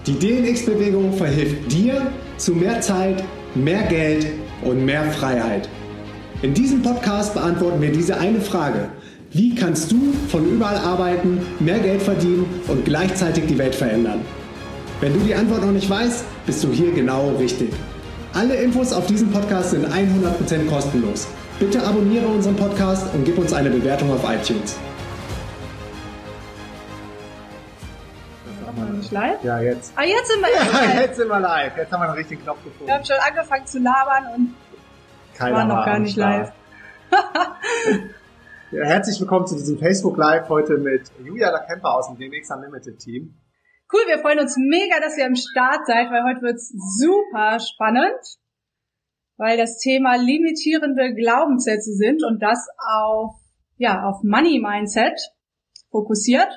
Die DNX-Bewegung verhilft dir zu mehr Zeit, mehr Geld und mehr Freiheit. In diesem Podcast beantworten wir diese eine Frage. Wie kannst du von überall arbeiten, mehr Geld verdienen und gleichzeitig die Welt verändern? Wenn du die Antwort noch nicht weißt, bist du hier genau richtig. Alle Infos auf diesem Podcast sind 100% kostenlos. Bitte abonniere unseren Podcast und gib uns eine Bewertung auf iTunes. Nicht live? Ja, jetzt. Ah, jetzt sind wir live. Ja, jetzt sind wir live. Jetzt haben wir einen richtigen Knopf gefunden. Wir haben schon angefangen zu labern und Keiner waren noch gar nicht live. Ja, herzlich willkommen zu diesem Facebook Live heute mit Julia Kemper aus dem DNX Unlimited Team. Cool, wir freuen uns mega, dass ihr am Start seid, weil heute wird's super spannend, weil das Thema limitierende Glaubenssätze sind und das auf Money Mindset fokussiert.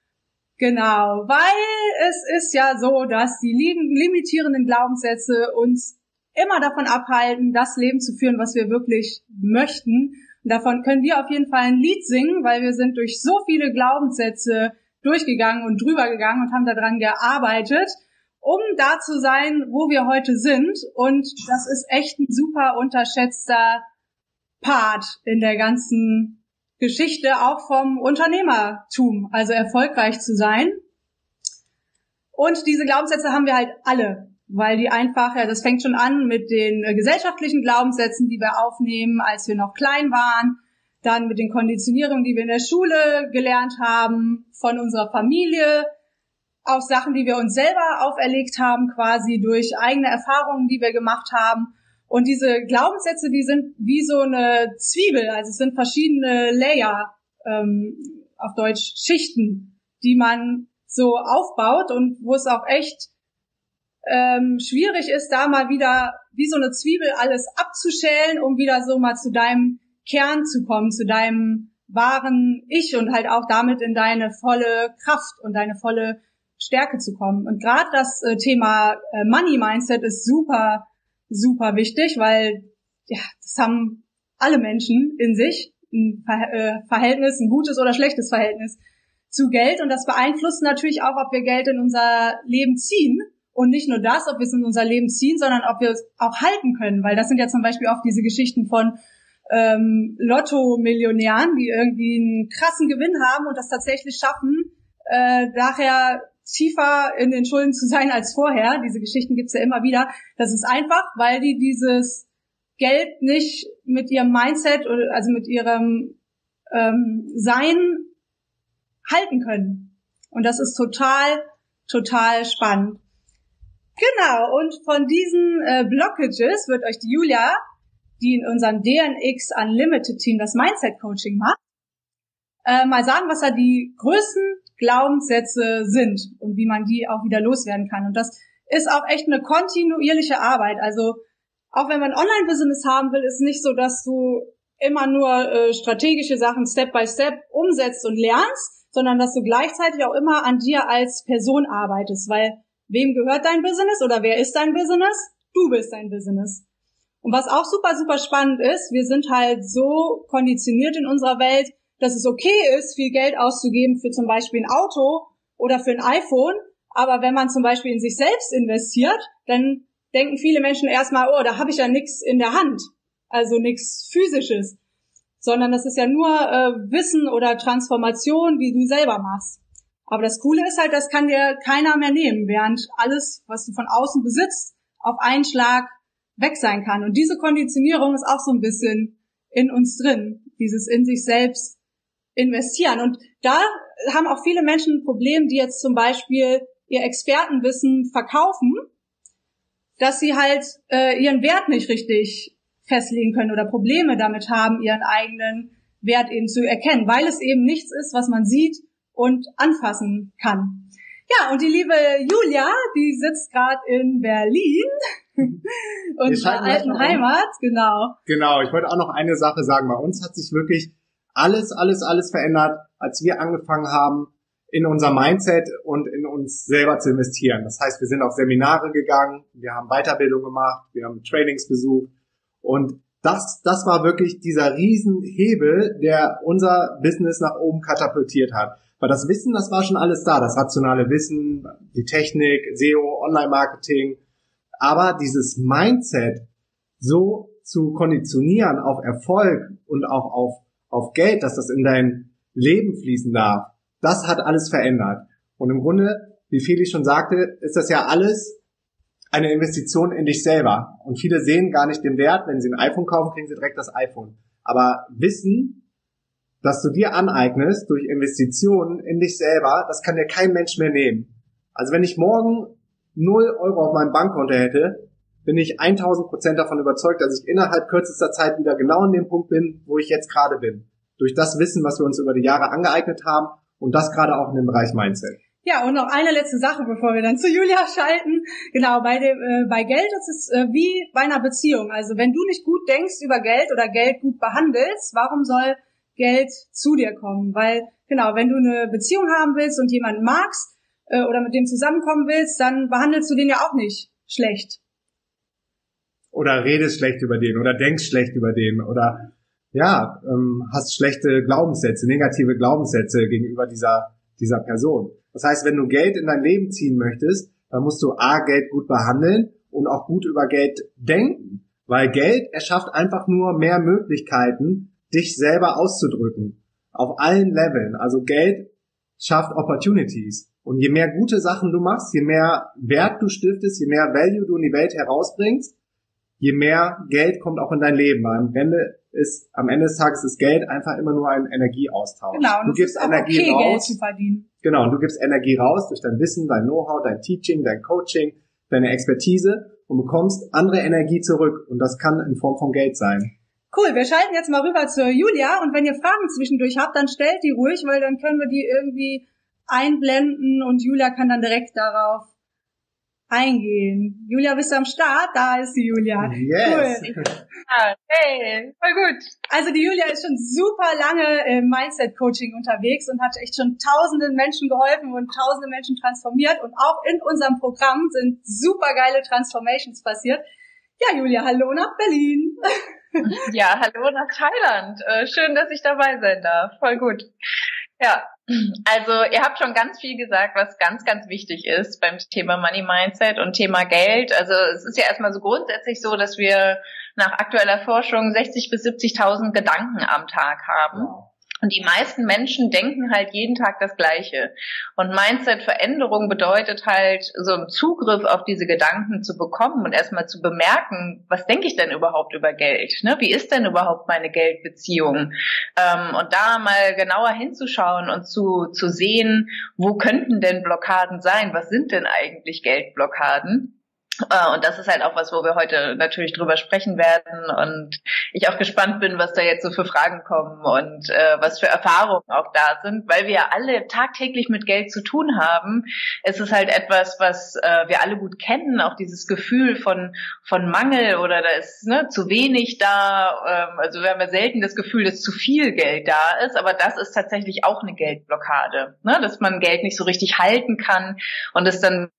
Genau, weil es ist ja so, dass die limitierenden Glaubenssätze uns immer davon abhalten, das Leben zu führen, was wir wirklich möchten. Und davon können wir auf jeden Fall ein Lied singen, weil wir sind durch so viele Glaubenssätze durchgegangen und drüber gegangen und haben daran gearbeitet, um da zu sein, wo wir heute sind. Und das ist echt ein super unterschätzter Part in der ganzen Geschichte, auch vom Unternehmertum, also erfolgreich zu sein. Und diese Glaubenssätze haben wir halt alle, weil die einfach, das fängt schon an mit den gesellschaftlichen Glaubenssätzen, die wir aufnehmen, als wir noch klein waren, dann mit den Konditionierungen, die wir in der Schule gelernt haben, von unserer Familie, auf Sachen, die wir uns selber auferlegt haben, quasi durch eigene Erfahrungen, die wir gemacht haben. Und diese Glaubenssätze, die sind wie so eine Zwiebel, also es sind verschiedene Layer, auf Deutsch Schichten, die man so aufbaut und wo es auch echt schwierig ist, da mal wieder wie so eine Zwiebel alles abzuschälen, um wieder so mal zu deinem Kern zu kommen, zu deinem wahren Ich und halt auch damit in deine volle Kraft und deine volle Stärke zu kommen. Und gerade das Thema Money Mindset ist super wichtig, weil ja, das haben alle Menschen in sich, ein Verhältnis, ein gutes oder schlechtes Verhältnis zu Geld, und das beeinflusst natürlich auch, ob wir Geld in unser Leben ziehen, und nicht nur das, ob wir es in unser Leben ziehen, sondern ob wir es auch halten können, weil das sind ja zum Beispiel auch diese Geschichten von Lotto-Millionären, die irgendwie einen krassen Gewinn haben und das tatsächlich schaffen, nachher tiefer in den Schulden zu sein als vorher. Diese Geschichten gibt's ja immer wieder. Das ist einfach, weil die dieses Geld nicht mit ihrem Mindset, also mit ihrem Sein halten können. Und das ist total spannend. Genau, und von diesen Blockages wird euch die Julia, die in unserem DNX Unlimited Team das Mindset Coaching macht, mal sagen, was da die größten Glaubenssätze sind und wie man die auch wieder loswerden kann. Und das ist auch echt eine kontinuierliche Arbeit. Also auch wenn man ein Online-Business haben will, ist es nicht so, dass du immer nur strategische Sachen Step by Step umsetzt und lernst, sondern dass du gleichzeitig auch immer an dir als Person arbeitest. Weil wem gehört dein Business oder wer ist dein Business? Du bist dein Business. Und was auch super spannend ist, wir sind halt so konditioniert in unserer Welt, dass es okay ist, viel Geld auszugeben für zum Beispiel ein Auto oder für ein iPhone. Aber wenn man zum Beispiel in sich selbst investiert, dann denken viele Menschen erstmal, oh, da habe ich ja nichts in der Hand, also nichts Physisches. Sondern das ist ja nur Wissen oder Transformation, die du selber machst. Aber das Coole ist halt, das kann dir keiner mehr nehmen, während alles, was du von außen besitzt, auf einen Schlag weg sein kann. Und diese Konditionierung ist auch so ein bisschen in uns drin, dieses in sich selbst investieren. Und da haben auch viele Menschen ein Problem, die jetzt zum Beispiel ihr Expertenwissen verkaufen, dass sie halt ihren Wert nicht richtig festlegen können oder Probleme damit haben, ihren eigenen Wert eben zu erkennen, weil es eben nichts ist, was man sieht und anfassen kann. Ja, und die liebe Julia, die sitzt gerade in Berlin, unserer alten Heimat, genau. Genau, ich wollte auch noch eine Sache sagen. Bei uns hat sich wirklich alles verändert, als wir angefangen haben, in unser Mindset und in uns selber zu investieren. Das heißt, wir sind auf Seminare gegangen, wir haben Weiterbildung gemacht, wir haben Trainings besucht und das war wirklich dieser Riesenhebel, der unser Business nach oben katapultiert hat. Weil das Wissen, das war schon alles da, das rationale Wissen, die Technik, SEO, Online-Marketing. Aber dieses Mindset so zu konditionieren auf Erfolg und auch auf Geld, dass das in dein Leben fließen darf, das hat alles verändert. Und im Grunde, wie Felix schon sagte, ist das ja alles eine Investition in dich selber. Und viele sehen gar nicht den Wert. Wenn sie ein iPhone kaufen, kriegen sie direkt das iPhone. Aber Wissen, das du dir aneignest durch Investitionen in dich selber, das kann dir kein Mensch mehr nehmen. Also wenn ich morgen 0 Euro auf meinem Bankkonto hätte, bin ich 1000% davon überzeugt, dass ich innerhalb kürzester Zeit wieder genau an dem Punkt bin, wo ich jetzt gerade bin. Durch das Wissen, was wir uns über die Jahre angeeignet haben und das gerade auch in dem Bereich Mindset. Ja, und noch eine letzte Sache, bevor wir dann zu Julia schalten. Genau, bei Geld ist es wie bei einer Beziehung. Also wenn du nicht gut denkst über Geld oder Geld gut behandelst, warum soll Geld zu dir kommen? Weil, genau, wenn du eine Beziehung haben willst und jemanden magst oder mit dem zusammenkommen willst, dann behandelst du den ja auch nicht schlecht. Oder redest schlecht über den oder denkst schlecht über den oder ja, hast schlechte Glaubenssätze, negative Glaubenssätze gegenüber dieser Person. Das heißt, wenn du Geld in dein Leben ziehen möchtest, dann musst du Geld gut behandeln und auch gut über Geld denken. Weil Geld erschafft einfach nur mehr Möglichkeiten, dich selber auszudrücken. Auf allen Leveln. Also Geld schafft Opportunities. Und je mehr gute Sachen du machst, je mehr Wert du stiftest, je mehr Value du in die Welt herausbringst, je mehr Geld kommt auch in dein Leben. Weil am Ende des Tages ist Geld einfach immer nur ein Energieaustausch. Genau, du gibst Energie okay, raus. Geld zu verdienen. Genau, und du gibst Energie raus durch dein Wissen, dein Know-how, dein Teaching, dein Coaching, deine Expertise und bekommst andere Energie zurück. Und das kann in Form von Geld sein. Cool, wir schalten jetzt mal rüber zur Julia. Und wenn ihr Fragen zwischendurch habt, dann stellt die ruhig, weil dann können wir die irgendwie einblenden und Julia kann dann direkt darauf eingehen. Julia, bist du am Start? Da ist die Julia. Yes. Cool. Hey, voll gut. Also die Julia ist schon super lange im Mindset-Coaching unterwegs und hat echt schon tausenden Menschen geholfen und tausende Menschen transformiert. Und auch in unserem Programm sind super geile Transformations passiert. Ja, Julia, hallo nach Berlin. Ja, hallo nach Thailand. Schön, dass ich dabei sein darf. Voll gut. Ja, also ihr habt schon ganz viel gesagt, was ganz, ganz wichtig ist beim Thema Money Mindset und Thema Geld. Also es ist ja erstmal so grundsätzlich so, dass wir nach aktueller Forschung 60.000 bis 70.000 Gedanken am Tag haben. Wow. Und die meisten Menschen denken halt jeden Tag das Gleiche. Und Mindset-Veränderung bedeutet halt, so einen Zugriff auf diese Gedanken zu bekommen und erstmal zu bemerken, was denke ich denn überhaupt über Geld? Ne? Wie ist denn überhaupt meine Geldbeziehung? Und da mal genauer hinzuschauen und zu sehen, wo könnten denn Blockaden sein? Was sind denn eigentlich Geldblockaden? Und das ist halt auch was, wo wir heute natürlich drüber sprechen werden und ich auch gespannt bin, was da jetzt so für Fragen kommen und was für Erfahrungen auch da sind, weil wir alle tagtäglich mit Geld zu tun haben. Es ist halt etwas, was wir alle gut kennen, auch dieses Gefühl von Mangel oder da ist zu wenig da. Also wir haben ja selten das Gefühl, dass zu viel Geld da ist, aber das ist tatsächlich auch eine Geldblockade, ne? Dass man Geld nicht so richtig halten kann und es dann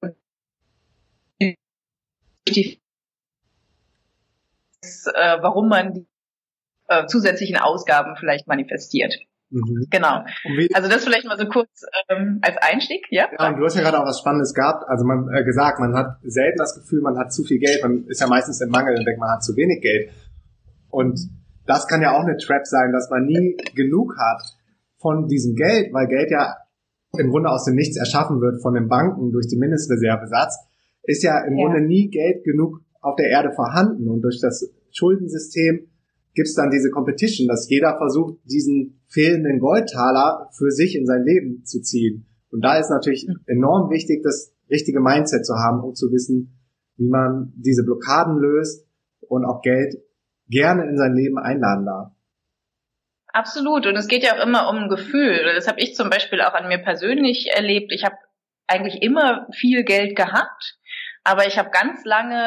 warum man die zusätzlichen Ausgaben vielleicht manifestiert. Mhm. Genau. Also das vielleicht mal so kurz als Einstieg, ja? Ja, und du hast ja gerade auch was Spannendes gehabt. Also man hat selten das Gefühl, man hat zu viel Geld. Man ist ja meistens im Mangel und denkt, man hat zu wenig Geld. Und das kann ja auch eine Trap sein, dass man nie genug hat von diesem Geld, weil Geld ja im Grunde aus dem Nichts erschaffen wird von den Banken durch den Mindestreservesatz. Ist ja im Grunde nie Geld genug auf der Erde vorhanden. Und durch das Schuldensystem gibt's dann diese Competition, dass jeder versucht, diesen fehlenden Goldtaler für sich in sein Leben zu ziehen. Und da ist natürlich enorm wichtig, das richtige Mindset zu haben, um zu wissen, wie man diese Blockaden löst und auch Geld gerne in sein Leben einladen darf. Absolut. Und es geht ja auch immer um ein Gefühl. Das habe ich zum Beispiel auch an mir persönlich erlebt. Ich habe eigentlich immer viel Geld gehabt. Aber ich habe ganz lange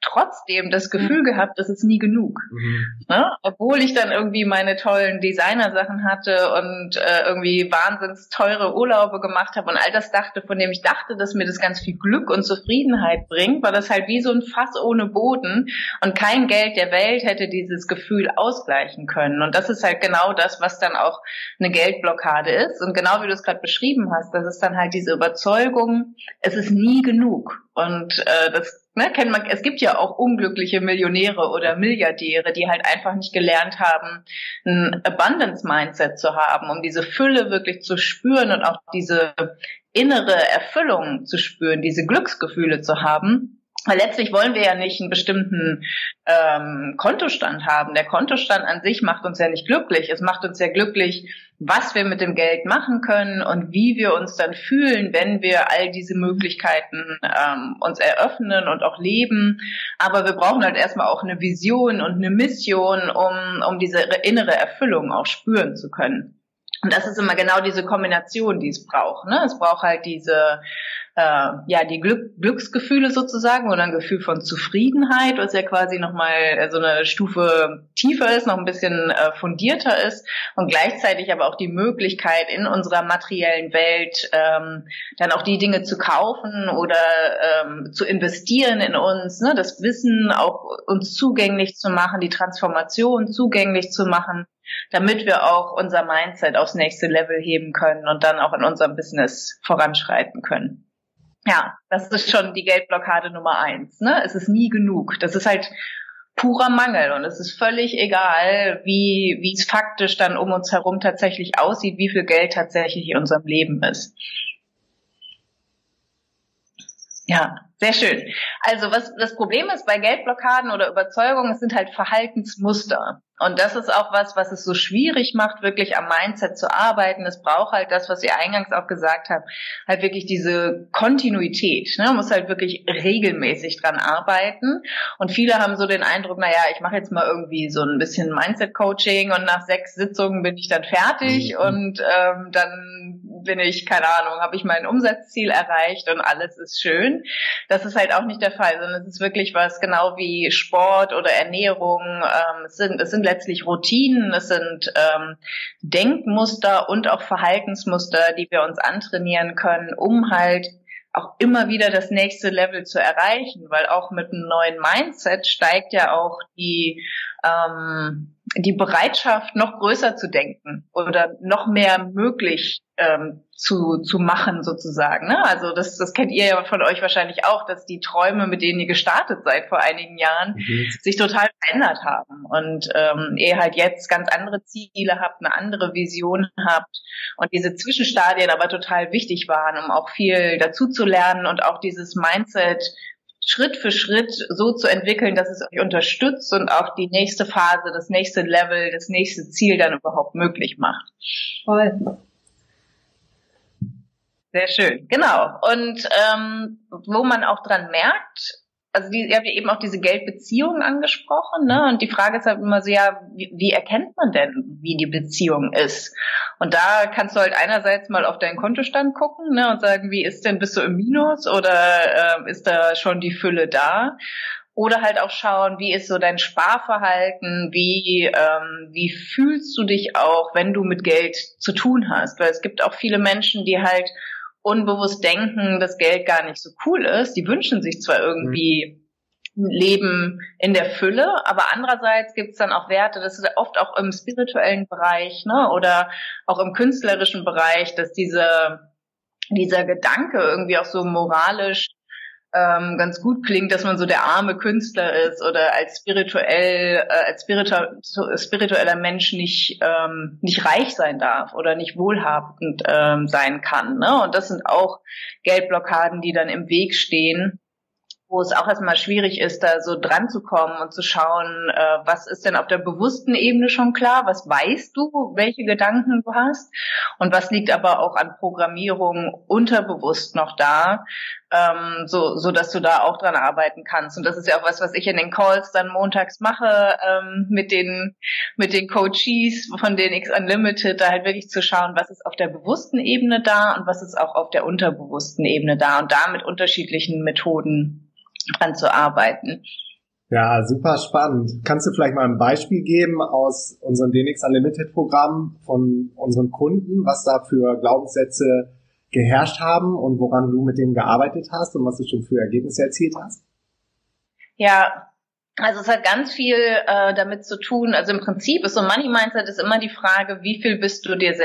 trotzdem das Gefühl gehabt, das ist nie genug. Ne? Obwohl ich dann irgendwie meine tollen Designersachen hatte und irgendwie wahnsinns teure Urlaube gemacht habe und all das dachte, von dem ich dachte, dass mir das ganz viel Glück und Zufriedenheit bringt, war das halt wie so ein Fass ohne Boden und kein Geld der Welt hätte dieses Gefühl ausgleichen können. Und das ist halt genau das, was dann auch eine Geldblockade ist. Und genau wie du es gerade beschrieben hast, das ist dann halt diese Überzeugung, es ist nie genug. Und kennt man, es gibt ja auch unglückliche Millionäre oder Milliardäre, die halt einfach nicht gelernt haben, ein Abundance-Mindset zu haben, um diese Fülle wirklich zu spüren und auch diese innere Erfüllung zu spüren, diese Glücksgefühle zu haben. Weil letztlich wollen wir ja nicht einen bestimmten Kontostand haben. Der Kontostand an sich macht uns ja nicht glücklich. Es macht uns ja glücklich, was wir mit dem Geld machen können und wie wir uns dann fühlen, wenn wir all diese Möglichkeiten uns eröffnen und auch leben. Aber wir brauchen halt erstmal auch eine Vision und eine Mission, um diese innere Erfüllung auch spüren zu können. Und das ist immer genau diese Kombination, die es braucht. Ne? Es braucht halt diese die Glücksgefühle sozusagen oder ein Gefühl von Zufriedenheit, was ja quasi nochmal so eine Stufe tiefer ist, noch ein bisschen fundierter ist und gleichzeitig aber auch die Möglichkeit in unserer materiellen Welt dann auch die Dinge zu kaufen oder zu investieren in uns, ne? Das Wissen auch uns zugänglich zu machen, die Transformation zugänglich zu machen, damit wir auch unser Mindset aufs nächste Level heben können und dann auch in unserem Business voranschreiten können. Ja, das ist schon die Geldblockade Nummer 1. Ne? Es ist nie genug. Das ist halt purer Mangel und es ist völlig egal, wie es faktisch dann um uns herum tatsächlich aussieht, wie viel Geld tatsächlich in unserem Leben ist. Ja, sehr schön. Also was das Problem ist bei Geldblockaden oder Überzeugungen, es sind halt Verhaltensmuster. Und das ist auch was es so schwierig macht, wirklich am Mindset zu arbeiten. Es braucht halt das, was ihr eingangs auch gesagt habt, halt wirklich diese Kontinuität. Ne? Man muss halt wirklich regelmäßig dran arbeiten. Und viele haben so den Eindruck, ich mache jetzt mal irgendwie so ein bisschen Mindset-Coaching und nach 6 Sitzungen bin ich dann fertig und dann bin ich, keine Ahnung, habe ich mein Umsatzziel erreicht und alles ist schön. Das ist halt auch nicht der Fall, sondern es ist wirklich was genau wie Sport oder Ernährung. Es sind letztlich Routinen, es sind Denkmuster und auch Verhaltensmuster, die wir uns antrainieren können, um halt auch immer wieder das nächste Level zu erreichen, weil auch mit einem neuen Mindset steigt ja auch die Bereitschaft, noch größer zu denken oder noch mehr möglich zu machen sozusagen. Ne? Also das kennt ihr ja von euch wahrscheinlich auch, dass die Träume, mit denen ihr gestartet seid vor einigen Jahren, sich total verändert haben und ihr halt jetzt ganz andere Ziele habt, eine andere Vision habt und diese Zwischenstadien aber total wichtig waren, um auch viel dazu zu lernen und auch dieses Mindset Schritt für Schritt so zu entwickeln, dass es euch unterstützt und auch die nächste Phase, das nächste Level, das nächste Ziel dann überhaupt möglich macht. Voll. Sehr schön, genau. Und wo man auch dran merkt, also ihr habt ja eben auch diese Geldbeziehungen angesprochen, ne? Und die Frage ist halt immer so, wie erkennt man denn, wie die Beziehung ist? Und da kannst du halt einerseits mal auf deinen Kontostand gucken, ne? Und sagen, bist du im Minus oder ist da schon die Fülle da? Oder halt auch schauen, wie ist so dein Sparverhalten, wie fühlst du dich auch, wenn du mit Geld zu tun hast? Weil es gibt auch viele Menschen, die halt unbewusst denken, dass Geld gar nicht so cool ist. Die wünschen sich zwar irgendwie ein Leben in der Fülle, aber andererseits gibt es dann auch Werte, das ist oft auch im spirituellen Bereich, ne, oder auch im künstlerischen Bereich, dass dieser Gedanke irgendwie auch so moralisch ganz gut klingt, dass man so der arme Künstler ist oder als spiritueller Mensch nicht reich sein darf oder nicht wohlhabend sein kann. Ne? Und das sind auch Geldblockaden, die dann im Weg stehen, wo es auch erstmal schwierig ist, da so dran zu kommen und zu schauen, was ist denn auf der bewussten Ebene schon klar, was weißt du, welche Gedanken du hast und was liegt aber auch an Programmierung unterbewusst noch da, so dass du da auch dran arbeiten kannst. Und das ist ja auch was ich in den Calls dann montags mache, mit den Coaches von den X Unlimited, da halt wirklich zu schauen, was ist auf der bewussten Ebene da und was ist auch auf der unterbewussten Ebene da und da mit unterschiedlichen Methoden dran zu arbeiten. Ja, super spannend. Kannst du vielleicht mal ein Beispiel geben aus unserem DNX Unlimited Programm von unseren Kunden, was da für Glaubenssätze geherrscht haben und woran du mit denen gearbeitet hast und was du schon für Ergebnisse erzielt hast? Ja, also es hat ganz viel damit zu tun. Also im Prinzip ist so Money Mindset ist immer die Frage, wie viel bist du dir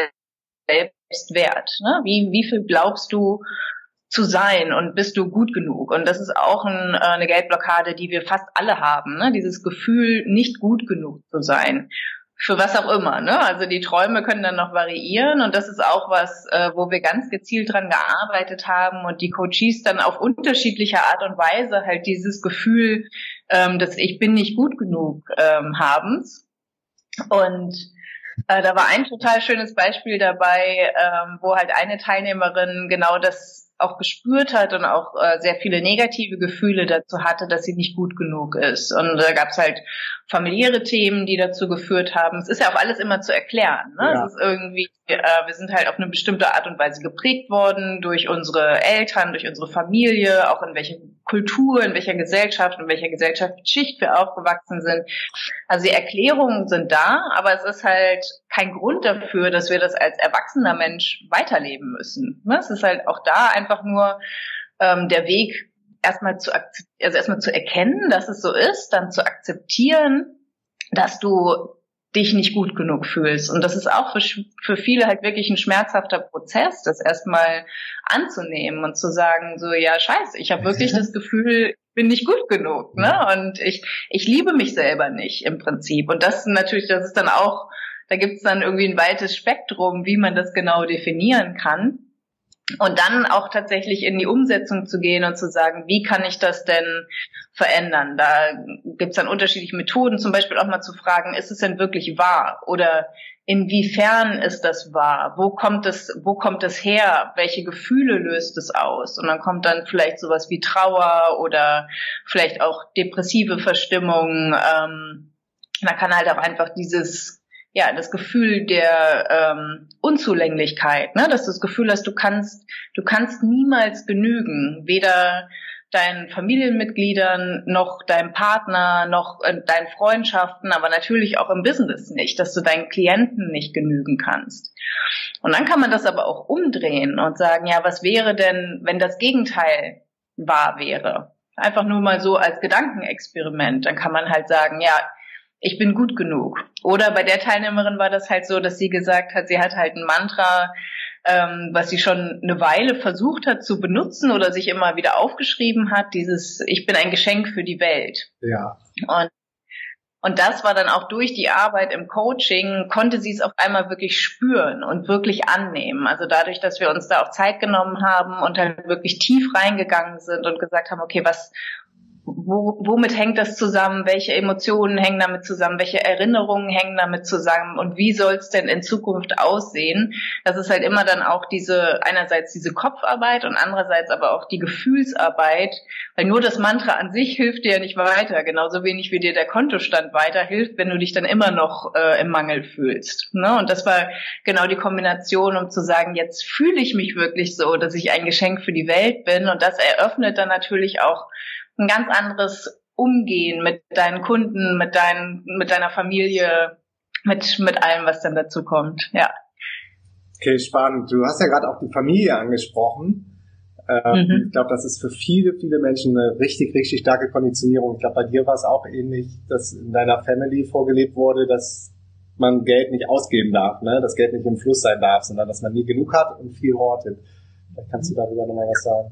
selbst wert? Ne? Wie viel glaubst du zu sein und bist du gut genug? Und das ist auch eine Geldblockade, die wir fast alle haben, ne? Dieses Gefühl, nicht gut genug zu sein. Für was auch immer, ne? Also die Träume können dann noch variieren und das ist auch was, wo wir ganz gezielt dran gearbeitet haben und die Coaches dann auf unterschiedliche Art und Weise halt dieses Gefühl, dass ich bin nicht gut genug habens. Und da war ein total schönes Beispiel dabei, wo halt eine Teilnehmerin genau das auch gespürt hat und auch sehr viele negative Gefühle dazu hatte, dass sie nicht gut genug ist. Und da gab es halt familiäre Themen, die dazu geführt haben. Es ist ja auch alles immer zu erklären. Ne? Ja. Es ist irgendwie, wir sind halt auf eine bestimmte Art und Weise geprägt worden durch unsere Eltern, durch unsere Familie, auch in welcher Kultur, in welcher Gesellschaft, in welcher Gesellschaftsschicht wir aufgewachsen sind. Also die Erklärungen sind da, aber es ist halt kein Grund dafür, dass wir das als erwachsener Mensch weiterleben müssen. Ne? Es ist halt auch da einfach nur der Weg, erstmal zu erkennen, dass es so ist, dann zu akzeptieren, dass du dich nicht gut genug fühlst. Und das ist auch für viele halt wirklich ein schmerzhafter Prozess, das erstmal anzunehmen und zu sagen, so, ja, scheiße, ich habe wirklich das Gefühl, ich bin nicht gut genug, ne? Und ich liebe mich selber nicht im Prinzip. Und das natürlich, das ist dann auch, da gibt's dann irgendwie ein weites Spektrum, wie man das genau definieren kann. Und dann auch tatsächlich in die Umsetzung zu gehen und zu sagen, wie kann ich das denn verändern? Da gibt's dann unterschiedliche Methoden, zum Beispiel auch mal zu fragen, ist es denn wirklich wahr? Oder inwiefern ist das wahr? Wo kommt es her? Welche Gefühle löst es aus? Und dann kommt dann vielleicht sowas wie Trauer oder vielleicht auch depressive Verstimmung. Da kann halt auch einfach das Gefühl der Unzulänglichkeit, ne, dass du das Gefühl hast, du kannst niemals genügen, weder deinen Familienmitgliedern noch deinem Partner noch deinen Freundschaften, aber natürlich auch im Business nicht, dass du deinen Klienten nicht genügen kannst. Und dann kann man das aber auch umdrehen und sagen, ja, was wäre denn, wenn das Gegenteil wahr wäre? Einfach nur mal so als Gedankenexperiment. Dann kann man halt sagen, ja, ich bin gut genug. Oder bei der Teilnehmerin war das halt so, dass sie gesagt hat, sie hat halt ein Mantra, was sie schon eine Weile versucht hat zu benutzen oder sich immer wieder aufgeschrieben hat, dieses Ich bin ein Geschenk für die Welt. Ja. Und das war dann auch durch die Arbeit im Coaching, konnte sie es auf einmal wirklich spüren und wirklich annehmen. Also dadurch, dass wir uns da auch Zeit genommen haben und halt wirklich tief reingegangen sind und gesagt haben, okay, womit hängt das zusammen? Welche Emotionen hängen damit zusammen? Welche Erinnerungen hängen damit zusammen? Und wie soll es denn in Zukunft aussehen? Das ist halt immer dann auch einerseits diese Kopfarbeit und andererseits aber auch die Gefühlsarbeit, weil nur das Mantra an sich hilft dir ja nicht weiter, genauso wenig wie dir der Kontostand weiterhilft, wenn du dich dann immer noch im Mangel fühlst. Ne? Und das war genau die Kombination, um zu sagen, jetzt fühle ich mich wirklich so, dass ich ein Geschenk für die Welt bin, und das eröffnet dann natürlich auch ein ganz anderes Umgehen mit deinen Kunden, mit deiner Familie, mit allem, was dann dazu kommt, ja. Okay, spannend. Du hast ja gerade auch die Familie angesprochen. Ich glaube, das ist für viele, viele Menschen eine richtig, richtig starke Konditionierung. Ich glaube, bei dir war es auch ähnlich, dass in deiner Family vorgelebt wurde, dass man Geld nicht ausgeben darf, ne? Dass Geld nicht im Fluss sein darf, sondern dass man nie genug hat und viel hortet. Vielleicht kannst du darüber nochmal was sagen.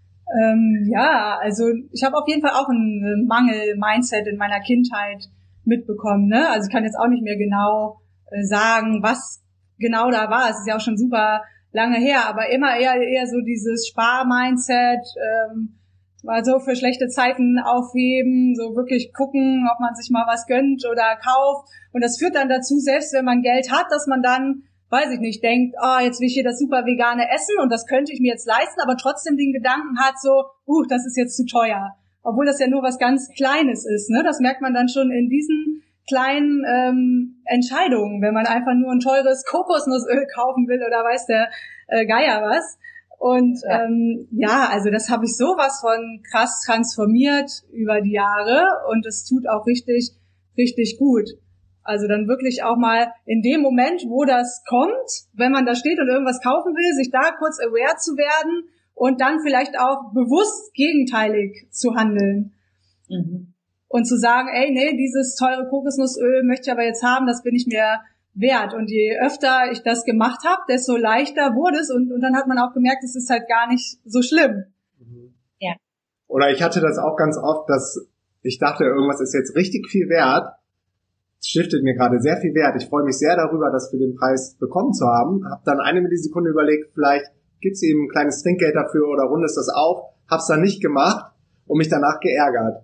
Ja, also ich habe auf jeden Fall auch ein Mangel-Mindset in meiner Kindheit mitbekommen, ne? Also ich kann jetzt auch nicht mehr genau sagen, was genau da war. Es ist ja auch schon super lange her, aber immer eher so dieses Spar-Mindset, mal so für schlechte Zeiten aufheben, so wirklich gucken, ob man sich mal was gönnt oder kauft. Und das führt dann dazu, selbst wenn man Geld hat, dass man dann, weiß ich nicht, denkt, jetzt will ich hier das super vegane Essen und das könnte ich mir jetzt leisten, aber trotzdem den Gedanken hat so, das ist jetzt zu teuer. Obwohl das ja nur was ganz Kleines ist, ne? Das merkt man dann schon in diesen kleinen Entscheidungen, wenn man einfach nur ein teures Kokosnussöl kaufen will oder weiß der Geier was. Und also das habe ich sowas von krass transformiert über die Jahre und es tut auch richtig, richtig gut. Also dann wirklich auch mal in dem Moment, wo das kommt, wenn man da steht und irgendwas kaufen will, sich da kurz aware zu werden und dann vielleicht auch bewusst gegenteilig zu handeln. Mhm. Und zu sagen, ey, nee, dieses teure Kokosnussöl möchte ich aber jetzt haben, das bin ich mir wert. Und je öfter ich das gemacht habe, desto leichter wurde es. Und dann hat man auch gemerkt, es ist halt gar nicht so schlimm. Ja. Oder ich hatte das auch ganz oft, dass ich dachte, irgendwas ist jetzt richtig viel wert. Es stiftet mir gerade sehr viel Wert. Ich freue mich sehr darüber, das für den Preis bekommen zu haben. Habe dann eine Millisekunde überlegt, vielleicht gibt's eben ein kleines Trinkgeld dafür oder rundest das auf. Hab's dann nicht gemacht und mich danach geärgert.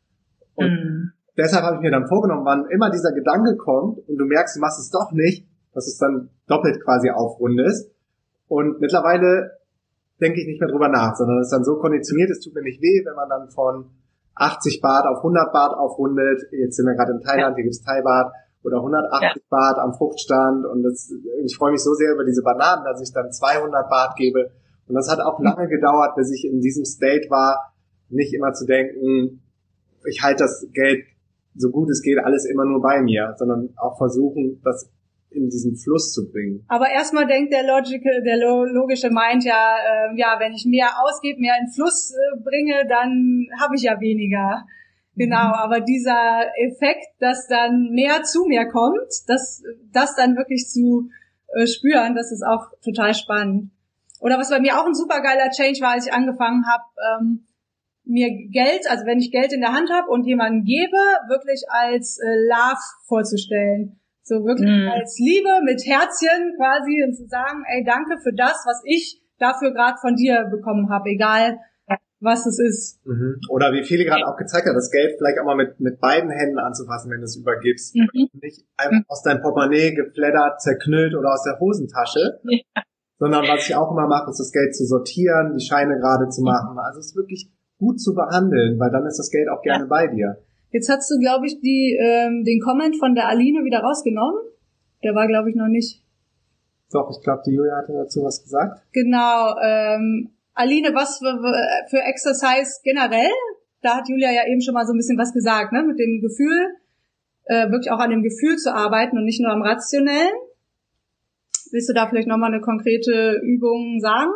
Und deshalb habe ich mir dann vorgenommen, wann immer dieser Gedanke kommt und du merkst, du machst es doch nicht, dass es dann doppelt quasi aufrundest. Und mittlerweile denke ich nicht mehr drüber nach, sondern es ist dann so konditioniert, es tut mir nicht weh, wenn man dann von 80 Baht auf 100 Baht aufrundet. Jetzt sind wir gerade in Thailand, hier gibt's Thai-Baht oder 180 Baht am Fruchtstand. Und ich freue mich so sehr über diese Bananen, dass ich dann 200 Baht gebe. Und das hat auch lange gedauert, bis ich in diesem State war, nicht immer zu denken, ich halte das Geld so gut es geht alles immer nur bei mir, sondern auch versuchen, das in diesen Fluss zu bringen. Aber erstmal denkt der logische Mind wenn ich mehr ausgebe, mehr in den Fluss bringe, dann habe ich ja weniger. Genau, aber dieser Effekt, dass dann mehr zu mir kommt, das dann wirklich zu spüren, das ist auch total spannend. Oder was bei mir auch ein supergeiler Change war, als ich angefangen habe, mir Geld, also wenn ich Geld in der Hand habe und jemanden gebe, wirklich als Love vorzustellen. So wirklich als Liebe mit Herzchen quasi und zu sagen, ey, danke für das, was ich dafür gerade von dir bekommen habe, egal was es ist. Oder wie viele gerade auch gezeigt hat, das Geld vielleicht auch mal mit beiden Händen anzufassen, wenn du es übergibst. Nicht einfach aus deinem Portemonnaie geflattert, zerknüllt oder aus der Hosentasche. Ja. Sondern was ich auch immer mache, ist das Geld zu sortieren, die Scheine gerade zu machen. Also es ist wirklich gut zu behandeln, weil dann ist das Geld auch gerne bei dir. Jetzt hast du, glaube ich, den Comment von der Aline wieder rausgenommen. Der war, glaube ich, noch nicht. Doch, ich glaube, die Julia hatte dazu was gesagt. Genau. Aline, was für Exercise generell? Da hat Julia ja eben schon mal so ein bisschen was gesagt, ne? Mit dem Gefühl, wirklich auch an dem Gefühl zu arbeiten und nicht nur am Rationellen. Willst du da vielleicht nochmal eine konkrete Übung sagen?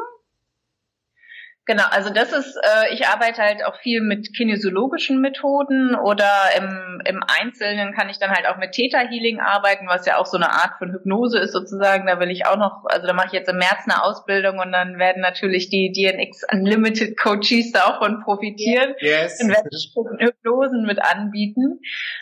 Genau, also das ist, ich arbeite halt auch viel mit kinesiologischen Methoden oder im Einzelnen kann ich dann halt auch mit Theta Healing arbeiten, was ja auch so eine Art von Hypnose ist sozusagen. Da will ich auch noch, also da mache ich jetzt im März eine Ausbildung und dann werden natürlich die DNX Unlimited Coaches da auch von profitieren. Yes. Und werde ich Hypnosen mit anbieten.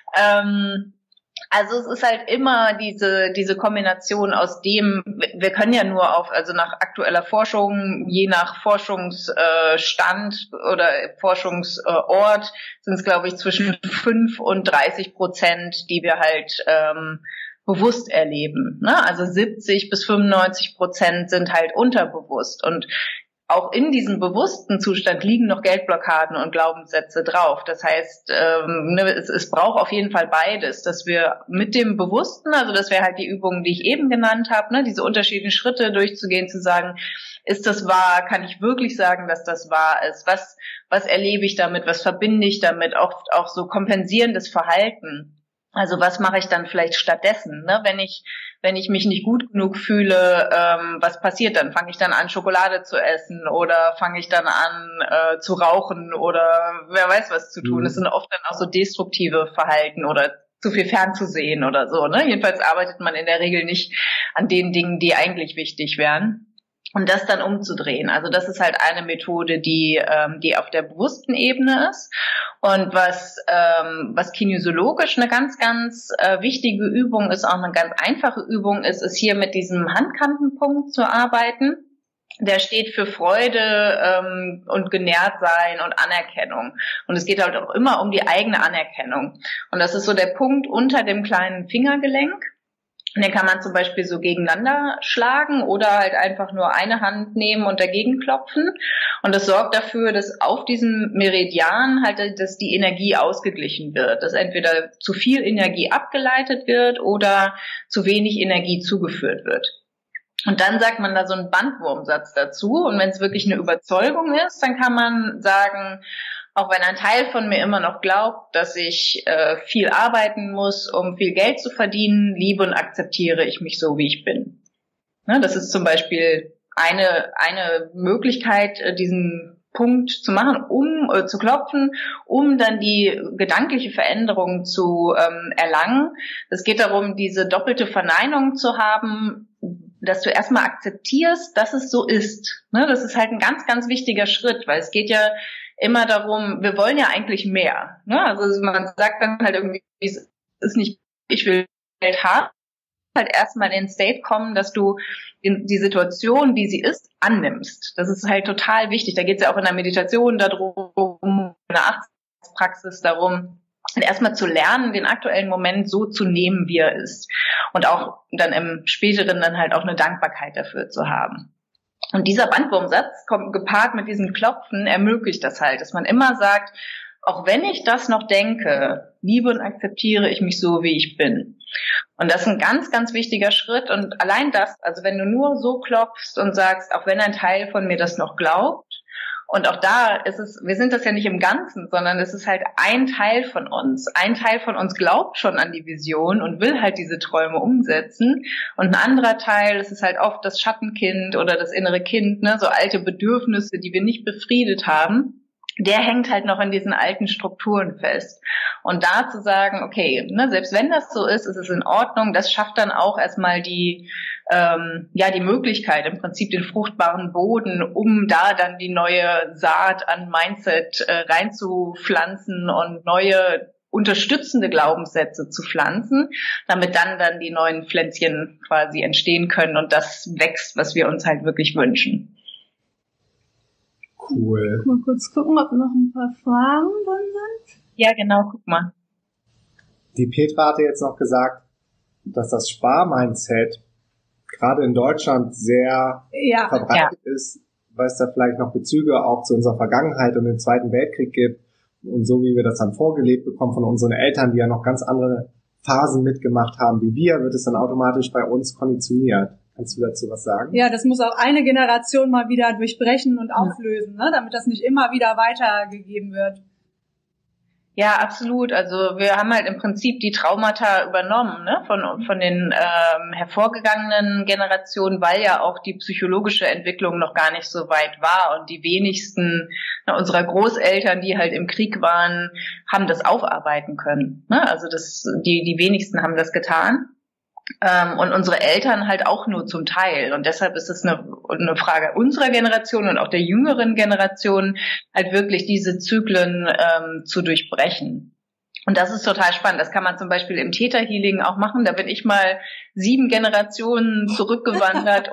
Also es ist halt immer diese Kombination aus dem, wir können ja nur also nach aktueller Forschung, je nach Forschungsstand oder Forschungsort, sind es, glaube ich, zwischen 5 und 30%, die wir halt bewusst erleben. Ne? Also 70-95% sind halt unterbewusst und auch in diesem bewussten Zustand liegen noch Geldblockaden und Glaubenssätze drauf. Das heißt, es braucht auf jeden Fall beides, dass wir mit dem Bewussten, also das wäre halt die Übung, die ich eben genannt habe, ne, diese unterschiedlichen Schritte durchzugehen, zu sagen, ist das wahr? Kann ich wirklich sagen, dass das wahr ist? Was erlebe ich damit? Was verbinde ich damit? Auch so kompensierendes Verhalten. Also was mache ich dann vielleicht stattdessen? Ne? Wenn ich mich nicht gut genug fühle, was passiert dann? Fange ich dann an, Schokolade zu essen oder fange ich dann an zu rauchen oder wer weiß was zu tun? Das sind oft dann auch so destruktive Verhalten oder zu viel fernzusehen oder so. Ne? Jedenfalls arbeitet man in der Regel nicht an den Dingen, die eigentlich wichtig wären. Und das dann umzudrehen. Also das ist halt eine Methode, die auf der bewussten Ebene ist. Und was kinesiologisch eine ganz, ganz wichtige Übung ist, auch eine ganz einfache Übung ist hier mit diesem Handkantenpunkt zu arbeiten. Der steht für Freude und Genährtsein und Anerkennung. Und es geht halt auch immer um die eigene Anerkennung. Und das ist so der Punkt unter dem kleinen Fingergelenk. Und den kann man zum Beispiel so gegeneinander schlagen oder halt einfach nur eine Hand nehmen und dagegen klopfen. Und das sorgt dafür, dass auf diesem Meridian halt, dass die Energie ausgeglichen wird. Dass entweder zu viel Energie abgeleitet wird oder zu wenig Energie zugeführt wird. Und dann sagt man da so einen Bandwurmsatz dazu. Und wenn es wirklich eine Überzeugung ist, dann kann man sagen, auch wenn ein Teil von mir immer noch glaubt, dass ich viel arbeiten muss, um viel Geld zu verdienen, liebe und akzeptiere ich mich so, wie ich bin. Ne, das ist zum Beispiel eine Möglichkeit, diesen Punkt zu machen, zu klopfen, um dann die gedankliche Veränderung zu erlangen. Es geht darum, diese doppelte Verneinung zu haben, dass du erstmal akzeptierst, dass es so ist. Ne, das ist halt ein ganz, ganz wichtiger Schritt, weil es geht ja immer darum, wir wollen ja eigentlich mehr. Ne? Also man sagt dann halt irgendwie, es ist nicht, ich will Geld haben, halt erstmal in den State kommen, dass du die Situation, wie sie ist, annimmst. Das ist halt total wichtig. Da geht es ja auch in der Meditation darum, in der Achtsamkeitspraxis darum, erstmal zu lernen, den aktuellen Moment so zu nehmen, wie er ist. Und auch dann im späteren dann halt auch eine Dankbarkeit dafür zu haben. Und dieser Bandwurmsatz, kommt gepaart mit diesem Klopfen, ermöglicht das halt, dass man immer sagt, auch wenn ich das noch denke, liebe und akzeptiere ich mich so, wie ich bin. Und das ist ein ganz, ganz wichtiger Schritt. Und allein das, also wenn du nur so klopfst und sagst, auch wenn ein Teil von mir das noch glaubt, und auch da ist es, wir sind das ja nicht im Ganzen, sondern es ist halt ein Teil von uns. Ein Teil von uns glaubt schon an die Vision und will halt diese Träume umsetzen. Und ein anderer Teil, es ist halt oft das Schattenkind oder das innere Kind, ne, so alte Bedürfnisse, die wir nicht befriedet haben. Der hängt halt noch in diesen alten Strukturen fest. Und da zu sagen, okay, ne, selbst wenn das so ist, ist es in Ordnung, das schafft dann auch erstmal die Möglichkeit, im Prinzip den fruchtbaren Boden, um da dann die neue Saat an Mindset reinzupflanzen und neue unterstützende Glaubenssätze zu pflanzen, damit dann die neuen Pflänzchen quasi entstehen können und das wächst, was wir uns halt wirklich wünschen. Cool. Mal kurz gucken, ob noch ein paar Fragen drin sind. Ja, genau, guck mal. Die Petra hatte jetzt noch gesagt, dass das Spar-Mindset gerade in Deutschland sehr verbreitet ist, weil es da vielleicht noch Bezüge auch zu unserer Vergangenheit und dem Zweiten Weltkrieg gibt und so wie wir das dann vorgelebt bekommen von unseren Eltern, die ja noch ganz andere Phasen mitgemacht haben wie wir, wird es dann automatisch bei uns konditioniert. Kannst du dazu was sagen? Ja, das muss auch eine Generation mal wieder durchbrechen und auflösen, ne? Damit das nicht immer wieder weitergegeben wird. Ja, absolut. Also wir haben halt im Prinzip die Traumata übernommen, ne, von den hervorgegangenen Generationen, weil ja auch die psychologische Entwicklung noch gar nicht so weit war und die wenigsten unserer Großeltern, die halt im Krieg waren, haben das aufarbeiten können. Ne? Also die wenigsten haben das getan. Und unsere Eltern halt auch nur zum Teil. Und deshalb ist es eine Frage unserer Generation und auch der jüngeren Generation, halt wirklich diese Zyklen zu durchbrechen. Und das ist total spannend. Das kann man zum Beispiel im Theta-Healing auch machen. Da bin ich mal 7 Generationen zurückgewandert,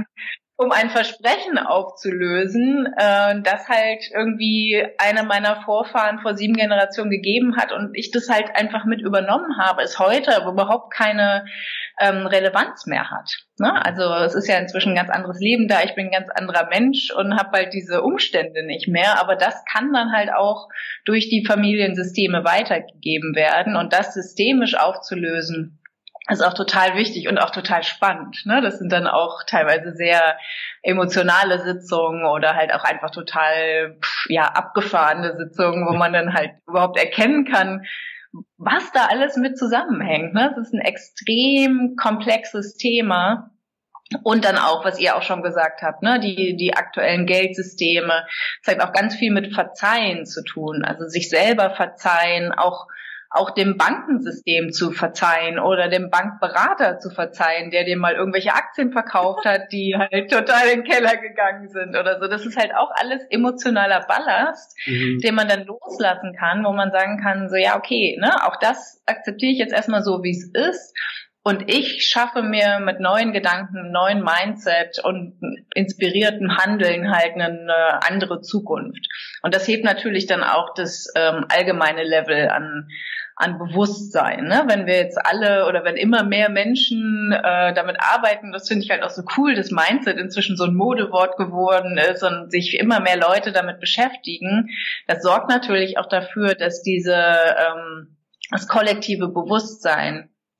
um ein Versprechen aufzulösen, das halt irgendwie einer meiner Vorfahren vor 7 Generationen gegeben hat und ich das halt einfach mit übernommen habe, es heute aber überhaupt keine Relevanz mehr hat. Ne? Also es ist ja inzwischen ein ganz anderes Leben da, ich bin ein ganz anderer Mensch und habe halt diese Umstände nicht mehr, aber das kann dann halt auch durch die Familiensysteme weitergegeben werden und das systemisch aufzulösen, ist auch total wichtig und auch total spannend. Ne? Das sind dann auch teilweise sehr emotionale Sitzungen oder halt auch einfach total abgefahrene Sitzungen, wo man dann halt überhaupt erkennen kann, was da alles mit zusammenhängt. Ne? Das ist ein extrem komplexes Thema. Und dann auch, was ihr auch schon gesagt habt, ne, die aktuellen Geldsysteme, das hat auch ganz viel mit Verzeihen zu tun. Also sich selber verzeihen, auch dem Bankensystem zu verzeihen oder dem Bankberater zu verzeihen, der dir mal irgendwelche Aktien verkauft hat, die halt total in den Keller gegangen sind oder so. Das ist halt auch alles emotionaler Ballast, den man dann loslassen kann, wo man sagen kann, so ja, okay, ne, auch das akzeptiere ich jetzt erstmal so, wie es ist. Und ich schaffe mir mit neuen Gedanken, neuen Mindset und inspirierten Handeln halt eine andere Zukunft. Und das hebt natürlich dann auch das allgemeine Level an Bewusstsein. Ne? Wenn wir jetzt alle oder wenn immer mehr Menschen damit arbeiten, das finde ich halt auch so cool, dass Mindset inzwischen so ein Modewort geworden ist und sich immer mehr Leute damit beschäftigen. Das sorgt natürlich auch dafür, dass das kollektive Bewusstsein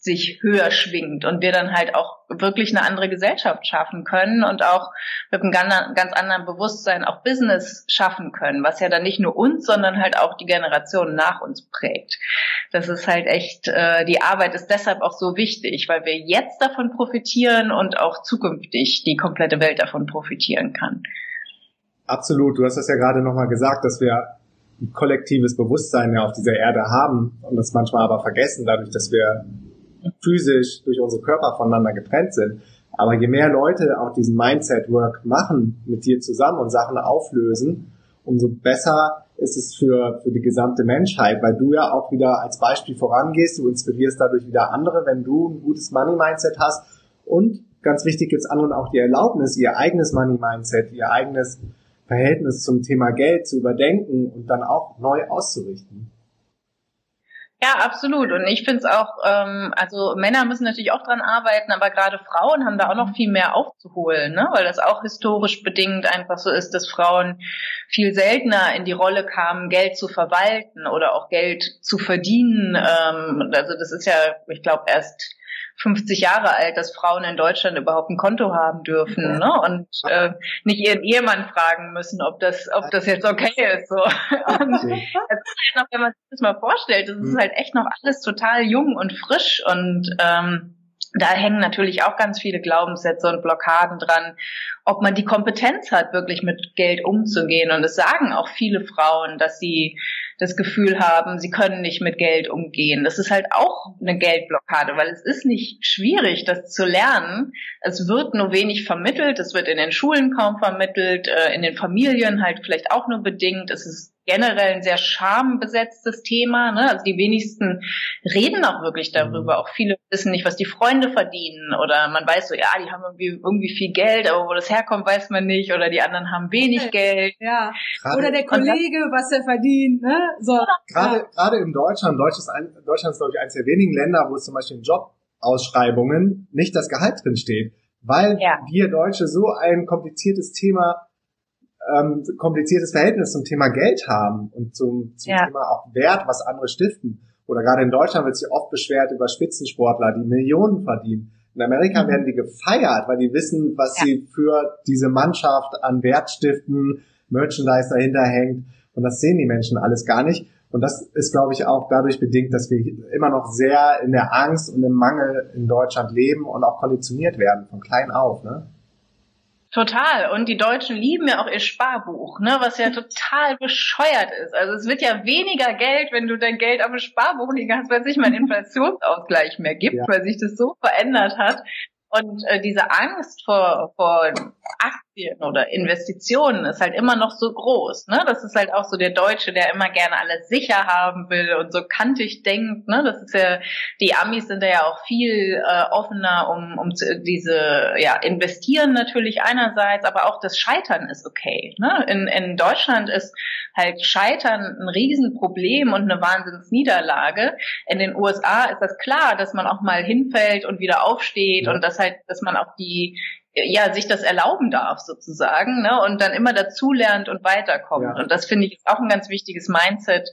sich höher schwingt und wir dann halt auch wirklich eine andere Gesellschaft schaffen können und auch mit einem ganz anderen Bewusstsein auch Business schaffen können, was ja dann nicht nur uns, sondern halt auch die Generationen nach uns prägt. Das ist halt echt, die Arbeit ist deshalb auch so wichtig, weil wir jetzt davon profitieren und auch zukünftig die komplette Welt davon profitieren kann. Absolut, du hast das ja gerade nochmal gesagt, dass wir ein kollektives Bewusstsein ja auf dieser Erde haben und das manchmal aber vergessen, dadurch, dass wir physisch durch unsere Körper voneinander getrennt sind. Aber je mehr Leute auch diesen Mindset-Work machen mit dir zusammen und Sachen auflösen, umso besser ist es für die gesamte Menschheit, weil du ja auch wieder als Beispiel vorangehst, du inspirierst dadurch wieder andere, wenn du ein gutes Money-Mindset hast und ganz wichtig, gibt's anderen auch die Erlaubnis, ihr eigenes Money-Mindset, ihr eigenes Verhältnis zum Thema Geld zu überdenken und dann auch neu auszurichten. Ja, absolut. Und ich finde es auch, also Männer müssen natürlich auch dran arbeiten, aber gerade Frauen haben da auch noch viel mehr aufzuholen, ne? Weil das auch historisch bedingt einfach so ist, dass Frauen viel seltener in die Rolle kamen, Geld zu verwalten oder auch Geld zu verdienen. Also das ist ja, ich glaube, erst 50 Jahre alt, dass Frauen in Deutschland überhaupt ein Konto haben dürfen, ne? Und nicht ihren Ehemann fragen müssen, ob das jetzt okay ist. So. Und das ist halt noch, wenn man sich das mal vorstellt, das ist halt echt noch alles total jung und frisch und da hängen natürlich auch ganz viele Glaubenssätze und Blockaden dran, ob man die Kompetenz hat, wirklich mit Geld umzugehen. Und es sagen auch viele Frauen, dass sie das Gefühl haben, sie können nicht mit Geld umgehen. Das ist halt auch eine Geldblockade, weil es ist nicht schwierig, das zu lernen. Es wird nur wenig vermittelt, es wird in den Schulen kaum vermittelt, in den Familien halt vielleicht auch nur bedingt. Es ist generell ein sehr schambesetztes Thema, ne? Also die wenigsten reden auch wirklich darüber. Auch viele wissen nicht, was die Freunde verdienen oder man weiß so, ja, die haben irgendwie viel Geld, aber wo das herkommt, weiß man nicht oder die anderen haben wenig Geld. Ja. Oder der Kollege, was er verdient, ne? So. Gerade in Deutschland, Deutschland ist, glaube ich, eines der wenigen Länder, wo es zum Beispiel in Jobausschreibungen nicht das Gehalt drin steht, weil wir Deutsche so ein kompliziertes Verhältnis zum Thema Geld haben und zum Thema auch Wert, was andere stiften. Oder gerade in Deutschland wird sich oft beschwert über Spitzensportler, die Millionen verdienen. In Amerika werden die gefeiert, weil die wissen, was sie für diese Mannschaft an Wert stiften, Merchandise dahinter hängt. Und das sehen die Menschen alles gar nicht. Und das ist, glaube ich, auch dadurch bedingt, dass wir immer noch sehr in der Angst und im Mangel in Deutschland leben und auch konditioniert werden, von klein auf, ne? Total. Und die Deutschen lieben ja auch ihr Sparbuch, ne, was ja total bescheuert ist. Also es wird ja weniger Geld, wenn du dein Geld auf dem Sparbuch liegen hast, weil es nicht mal einen Inflationsausgleich mehr gibt, weil sich das so verändert hat. Und diese Angst vor Aktien oder Investitionen ist halt immer noch so groß, ne? Das ist halt auch so der Deutsche, der immer gerne alles sicher haben will und so kantig denkt, ne? Das ist ja, die Amis sind da ja auch viel offener um diese, investieren natürlich einerseits, aber auch das Scheitern ist okay, ne? In Deutschland ist halt Scheitern ein Riesenproblem und eine Wahnsinnsniederlage. In den USA ist das klar, dass man auch mal hinfällt und wieder aufsteht und dass man auch sich das erlauben darf sozusagen, ne, und dann immer dazulernt und weiterkommt. Ja. Und das finde ich ist auch ein ganz wichtiges Mindset,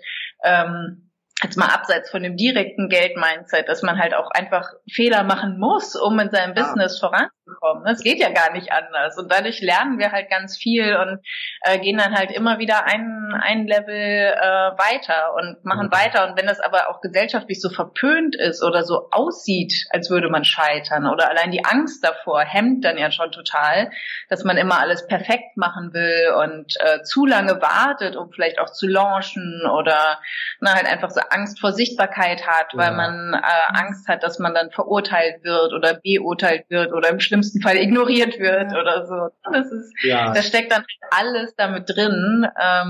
jetzt mal abseits von dem direkten Geld-Mindset, dass man halt auch einfach Fehler machen muss, um in seinem Business voranzukommen. Das geht ja gar nicht anders. Und dadurch lernen wir halt ganz viel und gehen dann halt immer wieder ein Level weiter und machen weiter. Und wenn das aber auch gesellschaftlich so verpönt ist oder so aussieht, als würde man scheitern oder allein die Angst davor hemmt dann ja schon total, dass man immer alles perfekt machen will und zu lange wartet, um vielleicht auch zu launchen oder halt einfach so Angst vor Sichtbarkeit hat, weil man Angst hat, dass man dann verurteilt wird oder beurteilt wird oder im schlimmsten Fall ignoriert wird oder so. Das ist, das steckt dann alles damit drin.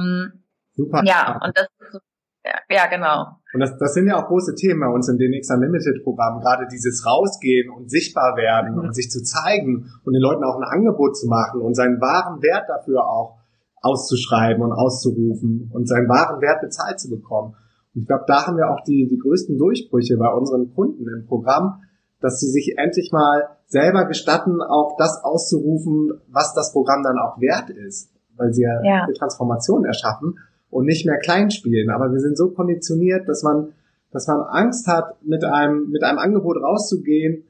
Super. Ja, und das ist so, ja, genau. Und das sind ja auch große Themen bei uns im DNX Unlimited Programm, gerade dieses Rausgehen und sichtbar werden und sich zu zeigen und den Leuten auch ein Angebot zu machen und seinen wahren Wert dafür auch auszuschreiben und auszurufen und seinen wahren Wert bezahlt zu bekommen. Und ich glaube, da haben wir auch die größten Durchbrüche bei unseren Kunden im Programm, dass sie sich endlich mal selber gestatten, auch das auszurufen, was das Programm dann auch wert ist, weil sie ja eine Transformation erschaffen und nicht mehr klein spielen. Aber wir sind so konditioniert, dass man dass man Angst hat, mit einem Angebot rauszugehen,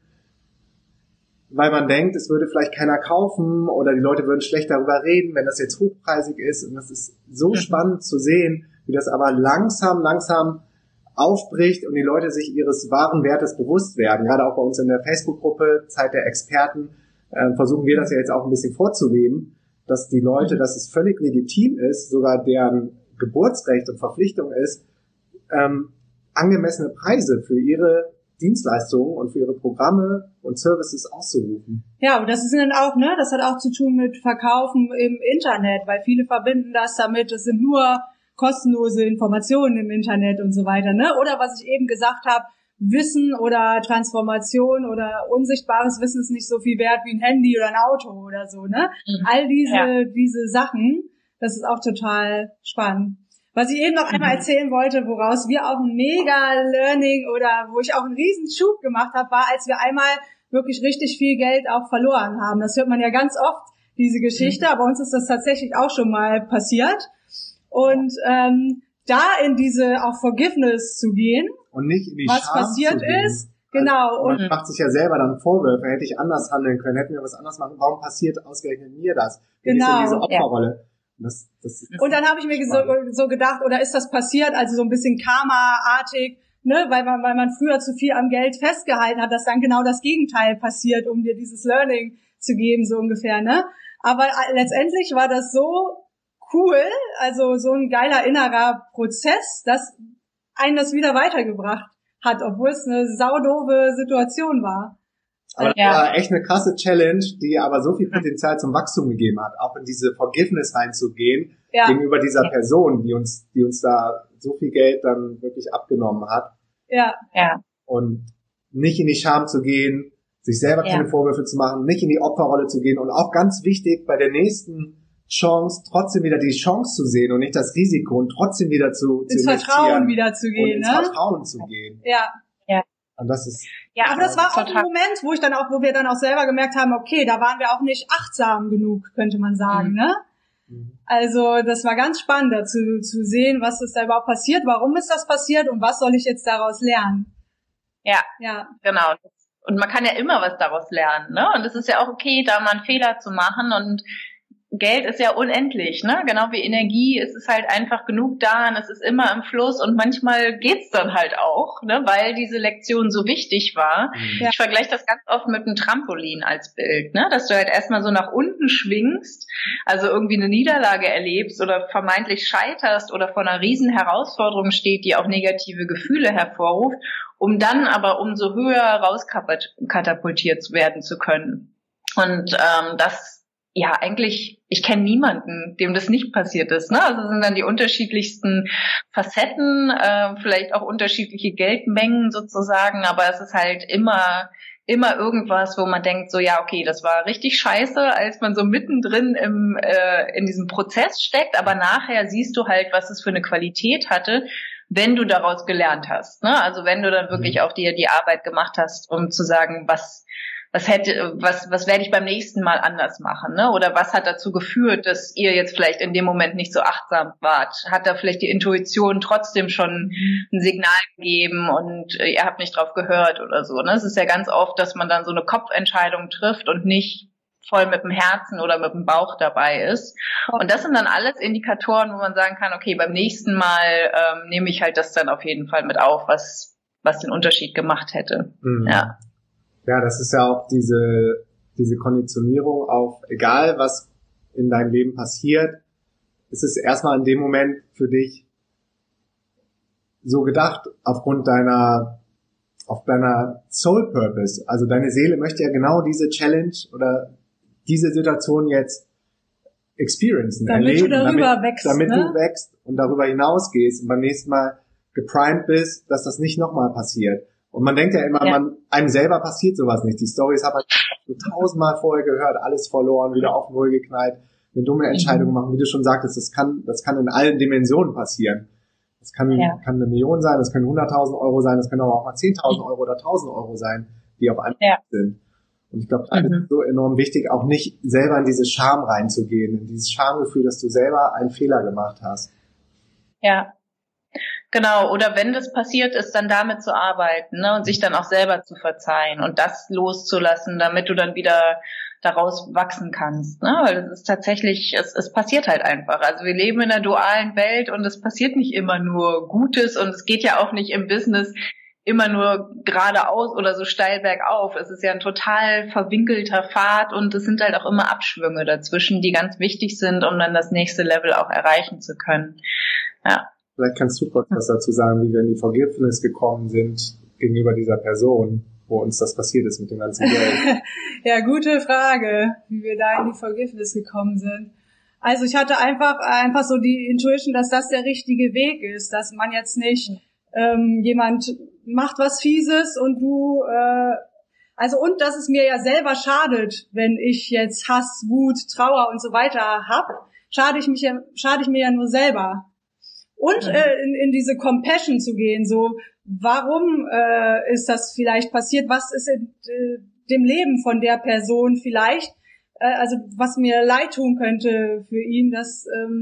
weil man denkt, es würde vielleicht keiner kaufen oder die Leute würden schlecht darüber reden, wenn das jetzt hochpreisig ist. Und das ist so spannend zu sehen, wie das aber langsam aufbricht und die Leute sich ihres wahren Wertes bewusst werden. Gerade auch bei uns in der Facebook-Gruppe Zeit der Experten versuchen wir das ja jetzt auch ein bisschen vorzuleben, dass die Leute, dass es völlig legitim ist, sogar deren Geburtsrecht und Verpflichtung ist, angemessene Preise für ihre Dienstleistungen und für ihre Programme und Services auszurufen. Ja, und das ist dann auch, ne, das hat auch zu tun mit Verkaufen im Internet, weil viele verbinden das damit, es sind nur kostenlose Informationen im Internet und so weiter, ne? Oder was ich eben gesagt habe, Wissen oder Transformation oder unsichtbares Wissen ist nicht so viel wert wie ein Handy oder ein Auto oder so, ne? All diese Sachen, das ist auch total spannend. Was ich eben noch einmal erzählen wollte, woraus wir auch ein mega Learning oder wo ich auch einen riesen Schub gemacht habe, war, als wir einmal wirklich richtig viel Geld auch verloren haben. Das hört man ja ganz oft, diese Geschichte, aber uns ist das tatsächlich auch schon mal passiert. Und da in diese auch Forgiveness zu gehen, und nicht in die was Scham passiert zu gehen. ist, genau. Also, man macht sich ja selber dann Vorwürfe, hätte ich anders handeln können, hätten wir was anders machen, warum passiert ausgerechnet mir das? Genau. Diese Opferrolle. Und dann habe ich mir so gedacht, oder ist das passiert, also so ein bisschen Karma-artig, ne, weil man früher zu viel am Geld festgehalten hat, dass dann genau das Gegenteil passiert, um dir dieses Learning zu geben, so ungefähr, ne? Aber letztendlich war das so cool, also so ein geiler innerer Prozess, dass einen das wieder weitergebracht hat, obwohl es eine saudoofe Situation war. Aber das war echt eine krasse Challenge, die aber so viel Potenzial zum Wachstum gegeben hat, auch in diese Forgiveness reinzugehen, gegenüber dieser Person, die uns da so viel Geld dann wirklich abgenommen hat. Ja. Und nicht in die Scham zu gehen, sich selber keine Vorwürfe zu machen, nicht in die Opferrolle zu gehen und auch ganz wichtig, bei der nächsten Chance trotzdem wieder die Chance zu sehen und nicht das Risiko und trotzdem wieder zu ins Vertrauen wieder zu gehen, und ins Vertrauen zu gehen. Ja. Und das ist aber das war auch ein Moment, wo wir dann auch selber gemerkt haben, okay, da waren wir auch nicht achtsam genug, könnte man sagen, ne? Also das war ganz spannend dazu zu sehen, was ist da überhaupt passiert, warum ist das passiert und was soll ich jetzt daraus lernen? Ja, genau. Und man kann ja immer was daraus lernen, ne? Und es ist ja auch okay, da mal einen Fehler zu machen und Geld ist ja unendlich, ne? Genau wie Energie, es ist halt einfach genug da und es ist immer im Fluss und manchmal geht's dann halt auch, ne? Weil diese Lektion so wichtig war. Ich vergleiche das ganz oft mit einem Trampolin als Bild, ne? Dass du halt erstmal so nach unten schwingst, also irgendwie eine Niederlage erlebst oder vermeintlich scheiterst oder vor einer riesen Herausforderung steht, die auch negative Gefühle hervorruft, um dann aber umso höher rauskatapultiert werden zu können. Und eigentlich, ich kenne niemanden, dem das nicht passiert ist, ne? Also sind dann die unterschiedlichsten Facetten, vielleicht auch unterschiedliche Geldmengen sozusagen, aber es ist halt immer irgendwas, wo man denkt, so ja, okay, das war richtig scheiße, als man so mittendrin in diesem Prozess steckt, aber nachher siehst du halt, was es für eine Qualität hatte, wenn du daraus gelernt hast, ne? Also wenn du dann wirklich auch dir die Arbeit gemacht hast, um zu sagen, was werde ich beim nächsten Mal anders machen, ne? Oder was hat dazu geführt, dass ihr jetzt vielleicht in dem Moment nicht so achtsam wart? Hat da vielleicht die Intuition trotzdem schon ein Signal gegeben und ihr habt nicht drauf gehört oder so, ne? Es ist ja ganz oft, dass man dann so eine Kopfentscheidung trifft und nicht voll mit dem Herzen oder mit dem Bauch dabei ist. Und das sind dann alles Indikatoren, wo man sagen kann, okay, beim nächsten Mal nehme ich halt das dann auf jeden Fall mit auf, was den Unterschied gemacht hätte. Ja, das ist ja auch diese Konditionierung auf, egal was in deinem Leben passiert, ist es erstmal in dem Moment für dich so gedacht, aufgrund deiner Soul Purpose. Also deine Seele möchte ja genau diese Challenge oder diese Situation jetzt experiencen, erleben, damit du wächst und darüber hinausgehst und beim nächsten Mal geprimed bist, dass das nicht nochmal passiert. Und man denkt ja immer, einem selber passiert sowas nicht. Die Storys habe ich 1000-mal vorher gehört, alles verloren, wieder auf Null geknallt, eine dumme Entscheidung machen. Wie du schon sagtest, das kann in allen Dimensionen passieren. Das kann eine Million sein, das können 100.000 Euro sein, das können aber auch mal 10.000 Euro oder 1.000 Euro sein, die auf einmal sind. Und ich glaube, das ist so enorm wichtig, auch nicht selber in diese Scham reinzugehen, in dieses Schamgefühl, dass du selber einen Fehler gemacht hast. Ja. Genau, oder wenn das passiert ist, dann damit zu arbeiten, ne, und sich dann auch selber zu verzeihen und das loszulassen, damit du dann wieder daraus wachsen kannst, ne, weil es ist tatsächlich, es passiert halt einfach. Also wir leben in einer dualen Welt und es passiert nicht immer nur Gutes und es geht ja auch nicht im Business immer nur geradeaus oder so steil bergauf. Es ist ja ein total verwinkelter Pfad und es sind halt auch immer Abschwünge dazwischen, die ganz wichtig sind, um dann das nächste Level auch erreichen zu können. Ja. Vielleicht kannst du kurz was dazu sagen, wie wir in die Forgiveness gekommen sind gegenüber dieser Person, wo uns das passiert ist mit dem ganzen Geld. Ja, gute Frage, wie wir da in die Forgiveness gekommen sind. Also ich hatte einfach so die Intuition, dass das der richtige Weg ist, dass man jetzt nicht jemand macht was Fieses und du und dass es mir ja selber schadet, wenn ich jetzt Hass, Wut, Trauer und so weiter hab, schade ich mir ja nur selber. Und in diese Compassion zu gehen, so warum ist das vielleicht passiert, was ist in dem Leben von der Person vielleicht, was mir leid tun könnte für ihn, dass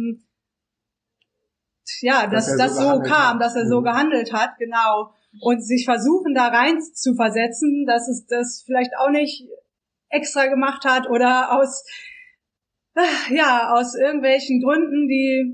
das so kam, dass er so gehandelt hat, genau. Und sich versuchen, da rein zu versetzen, dass es das vielleicht auch nicht extra gemacht hat oder aus irgendwelchen Gründen,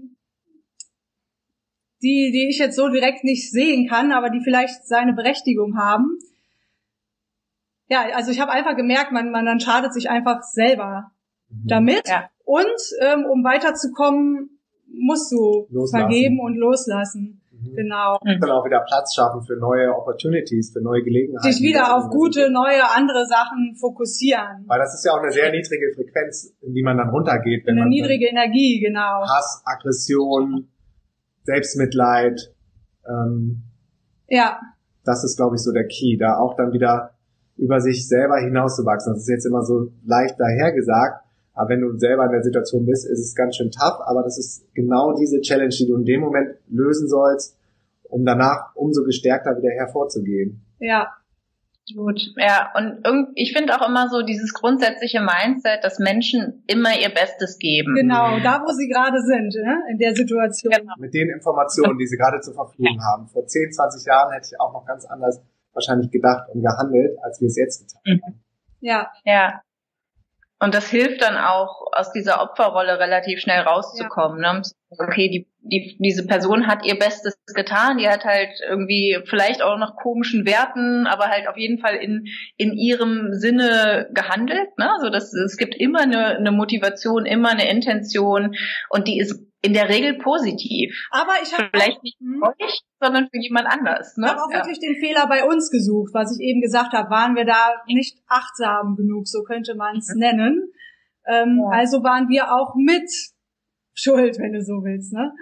die ich jetzt so direkt nicht sehen kann, aber die vielleicht seine Berechtigung haben. Ja, also ich habe einfach gemerkt, man dann schadet sich einfach selber damit. Ja. Und um weiterzukommen, musst du vergeben und loslassen. Genau. Und dann auch wieder Platz schaffen für neue Opportunities, für neue Gelegenheiten. Sich wieder auf gute, neue, andere Sachen fokussieren. Weil das ist ja auch eine sehr niedrige Frequenz, in die man dann runtergeht. Wenn eine man niedrige Energie, genau. Hass, Aggression, Selbstmitleid. Das ist, glaube ich, so der Key, da auch dann wieder über sich selber hinauszuwachsen. Das ist jetzt immer so leicht dahergesagt, aber wenn du selber in der Situation bist, ist es ganz schön tough, aber das ist genau diese Challenge, die du in dem Moment lösen sollst, um danach umso gestärkter wieder hervorzugehen. Ja. Gut, ja, und ich finde auch immer so dieses grundsätzliche Mindset, dass Menschen immer ihr Bestes geben. Genau, da wo sie gerade sind, ne? In der Situation. Genau. Mit den Informationen, die sie gerade zur Verfügung haben. Vor 10, 20 Jahren hätte ich auch noch ganz anders wahrscheinlich gedacht und gehandelt, als wir es jetzt getan haben. Ja. Ja. Und das hilft dann auch, aus dieser Opferrolle relativ schnell rauszukommen. Ja. Ne? Okay, diese Person hat ihr Bestes getan, die hat halt irgendwie vielleicht auch nach komischen Werten, aber halt auf jeden Fall in ihrem Sinne gehandelt. Ne? Also es gibt immer eine Motivation, immer eine Intention und die ist in der Regel positiv. Aber ich habe vielleicht nicht für euch, sondern für jemand anders. Ne? Ich habe auch wirklich den Fehler bei uns gesucht, was ich eben gesagt habe. Waren wir da nicht achtsam genug, so könnte man es nennen. Also waren wir auch mit schuld, wenn du so willst, ne?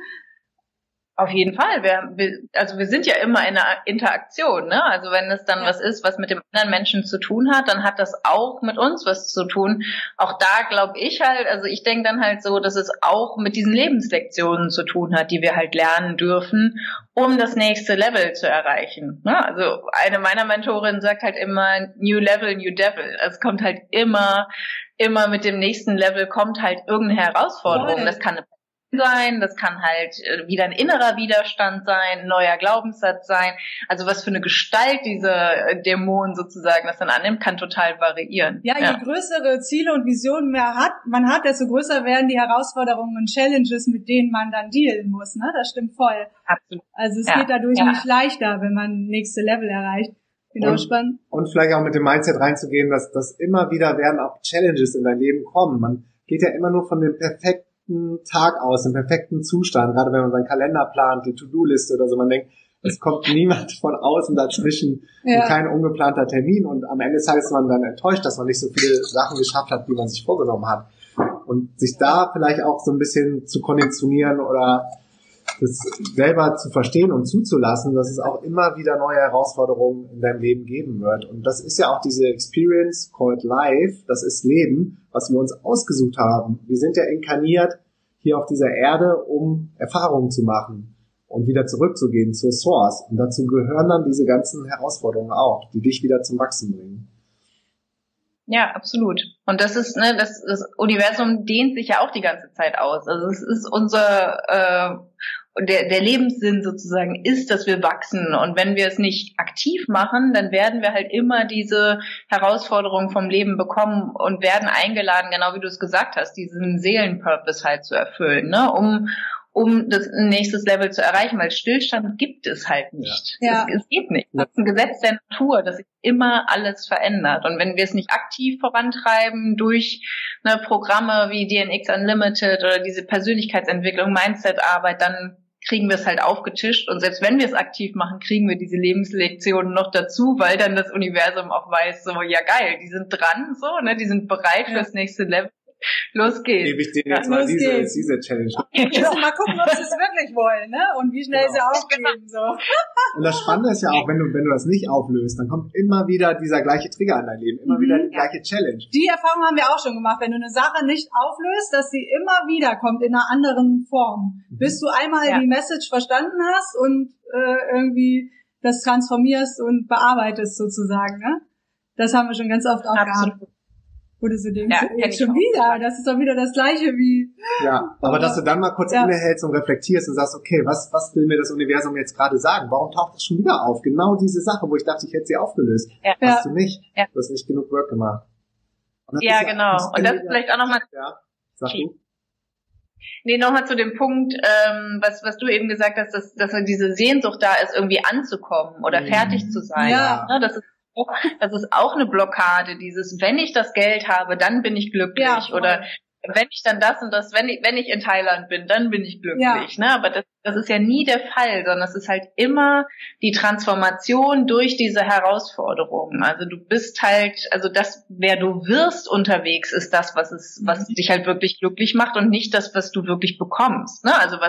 Auf jeden Fall. Wir sind ja immer in einer Interaktion, ne? Also wenn es dann was ist, was mit dem anderen Menschen zu tun hat, dann hat das auch mit uns was zu tun. Auch da glaube ich halt, also ich denke dann halt so, dass es auch mit diesen Lebenslektionen zu tun hat, die wir halt lernen dürfen, um das nächste Level zu erreichen. Ne? Also eine meiner Mentorinnen sagt halt immer, New Level, New Devil. Es kommt halt immer mit dem nächsten Level kommt halt irgendeine Herausforderung. Das kann eine sein, das kann halt wieder ein innerer Widerstand sein, ein neuer Glaubenssatz sein. Also was für eine Gestalt dieser Dämon sozusagen das dann annimmt, kann total variieren. Ja, je größere Ziele und Visionen man hat, desto größer werden die Herausforderungen und Challenges, mit denen man dann dealen muss. Ne? Das stimmt voll. Absolut. Also es geht dadurch nicht leichter, wenn man nächste Level erreicht. Genau, spannend. Und vielleicht auch mit dem Mindset reinzugehen, dass immer wieder werden auch Challenges in dein Leben kommen. Man geht ja immer nur von dem perfekten Tag aus, im perfekten Zustand, gerade wenn man seinen Kalender plant, die To-Do-Liste oder so, man denkt, es kommt niemand von außen dazwischen, kein ungeplanter Termin und am Ende des Tages ist man dann enttäuscht, dass man nicht so viele Sachen geschafft hat, wie man sich vorgenommen hat. Und sich da vielleicht auch so ein bisschen zu konditionieren oder das selber zu verstehen und zuzulassen, dass es auch immer wieder neue Herausforderungen in deinem Leben geben wird. Und das ist ja auch diese Experience called Life, das ist Leben, was wir uns ausgesucht haben. Wir sind ja inkarniert hier auf dieser Erde, um Erfahrungen zu machen und wieder zurückzugehen zur Source. Und dazu gehören dann diese ganzen Herausforderungen auch, die dich wieder zum Wachsen bringen. Ja, absolut. Und das ist, ne, das Universum dehnt sich ja auch die ganze Zeit aus. Also es ist der Lebenssinn sozusagen ist, dass wir wachsen. Und wenn wir es nicht aktiv machen, dann werden wir halt immer diese Herausforderungen vom Leben bekommen und werden eingeladen, genau wie du es gesagt hast, diesen Seelenpurpose halt zu erfüllen, ne? Um das nächstes Level zu erreichen, weil Stillstand gibt es halt nicht. Ja. Es geht nicht. Das ist ein Gesetz der Natur, dass sich immer alles verändert. Und wenn wir es nicht aktiv vorantreiben durch Programme wie DNX Unlimited oder diese Persönlichkeitsentwicklung, Mindset-Arbeit, dann kriegen wir es halt aufgetischt. Und selbst wenn wir es aktiv machen, kriegen wir diese Lebenslektionen noch dazu, weil dann das Universum auch weiß, so, ja geil, die sind dran, so, ne, die sind bereit fürs nächste Level. Los geht's. Gebe ich denen jetzt mal diese Challenge. Also mal gucken, ob sie es wirklich wollen, ne? Und wie schnell sie aufgeben, so. Und das Spannende ist ja auch, wenn du das nicht auflöst, dann kommt immer wieder dieser gleiche Trigger in dein Leben, immer wieder die gleiche Challenge. Die Erfahrung haben wir auch schon gemacht, wenn du eine Sache nicht auflöst, dass sie immer wieder kommt in einer anderen Form. Bis du einmal die Message verstanden hast und irgendwie das transformierst und bearbeitest sozusagen, ne? Das haben wir schon ganz oft auch gehabt. Wo du so denkst, jetzt schon wieder, das ist doch wieder das Gleiche wie... Ja, aber dass du dann mal kurz innehältst und reflektierst und sagst, okay, was will mir das Universum jetzt gerade sagen? Warum taucht das schon wieder auf? Genau diese Sache, wo ich dachte, ich hätte sie aufgelöst. Hast du nicht. Ja. Du hast nicht genug Work gemacht. Ja, genau. Und das vielleicht auch nochmal... Ja, sag du. Nee, nochmal zu dem Punkt, was du eben gesagt hast, dass diese Sehnsucht da ist, irgendwie anzukommen oder fertig zu sein. Ja. Ne, das ist auch eine Blockade, dieses, wenn ich das Geld habe, dann bin ich glücklich, oder wenn ich dann das und das, wenn ich in Thailand bin, dann bin ich glücklich, ne? Aber das ist ja nie der Fall, sondern es ist halt immer die Transformation durch diese Herausforderungen. Also du bist halt, also das, wer du wirst unterwegs, ist das, was dich halt wirklich glücklich macht und nicht das, was du wirklich bekommst, ne? Also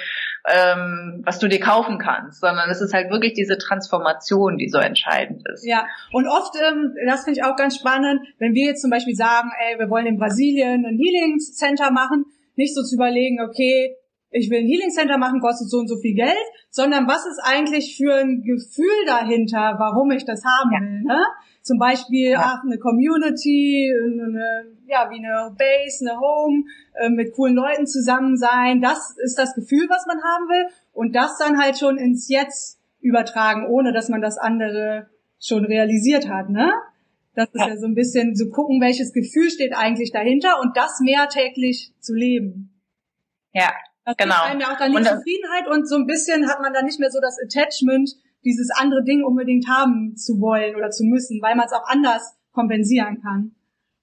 was du dir kaufen kannst, sondern es ist halt wirklich diese Transformation, die so entscheidend ist. Ja, und oft, das finde ich auch ganz spannend, wenn wir jetzt zum Beispiel sagen, wir wollen in Brasilien ein Healing Center machen, nicht so zu überlegen, okay, ich will ein Healing Center machen, kostet so und so viel Geld, sondern was ist eigentlich für ein Gefühl dahinter, warum ich das haben will, ne? Zum Beispiel, eine Community, wie eine Base, eine Home, mit coolen Leuten zusammen sein, das ist das Gefühl, was man haben will, und das dann halt schon ins Jetzt übertragen, ohne dass man das andere schon realisiert hat, ne? Das ist ja so ein bisschen zu gucken, welches Gefühl steht eigentlich dahinter und das mehr täglich zu leben. Ja, das gibt einem ja auch dann die Zufriedenheit und so ein bisschen hat man dann nicht mehr so das Attachment, dieses andere Ding unbedingt haben zu wollen oder zu müssen, weil man es auch anders kompensieren kann.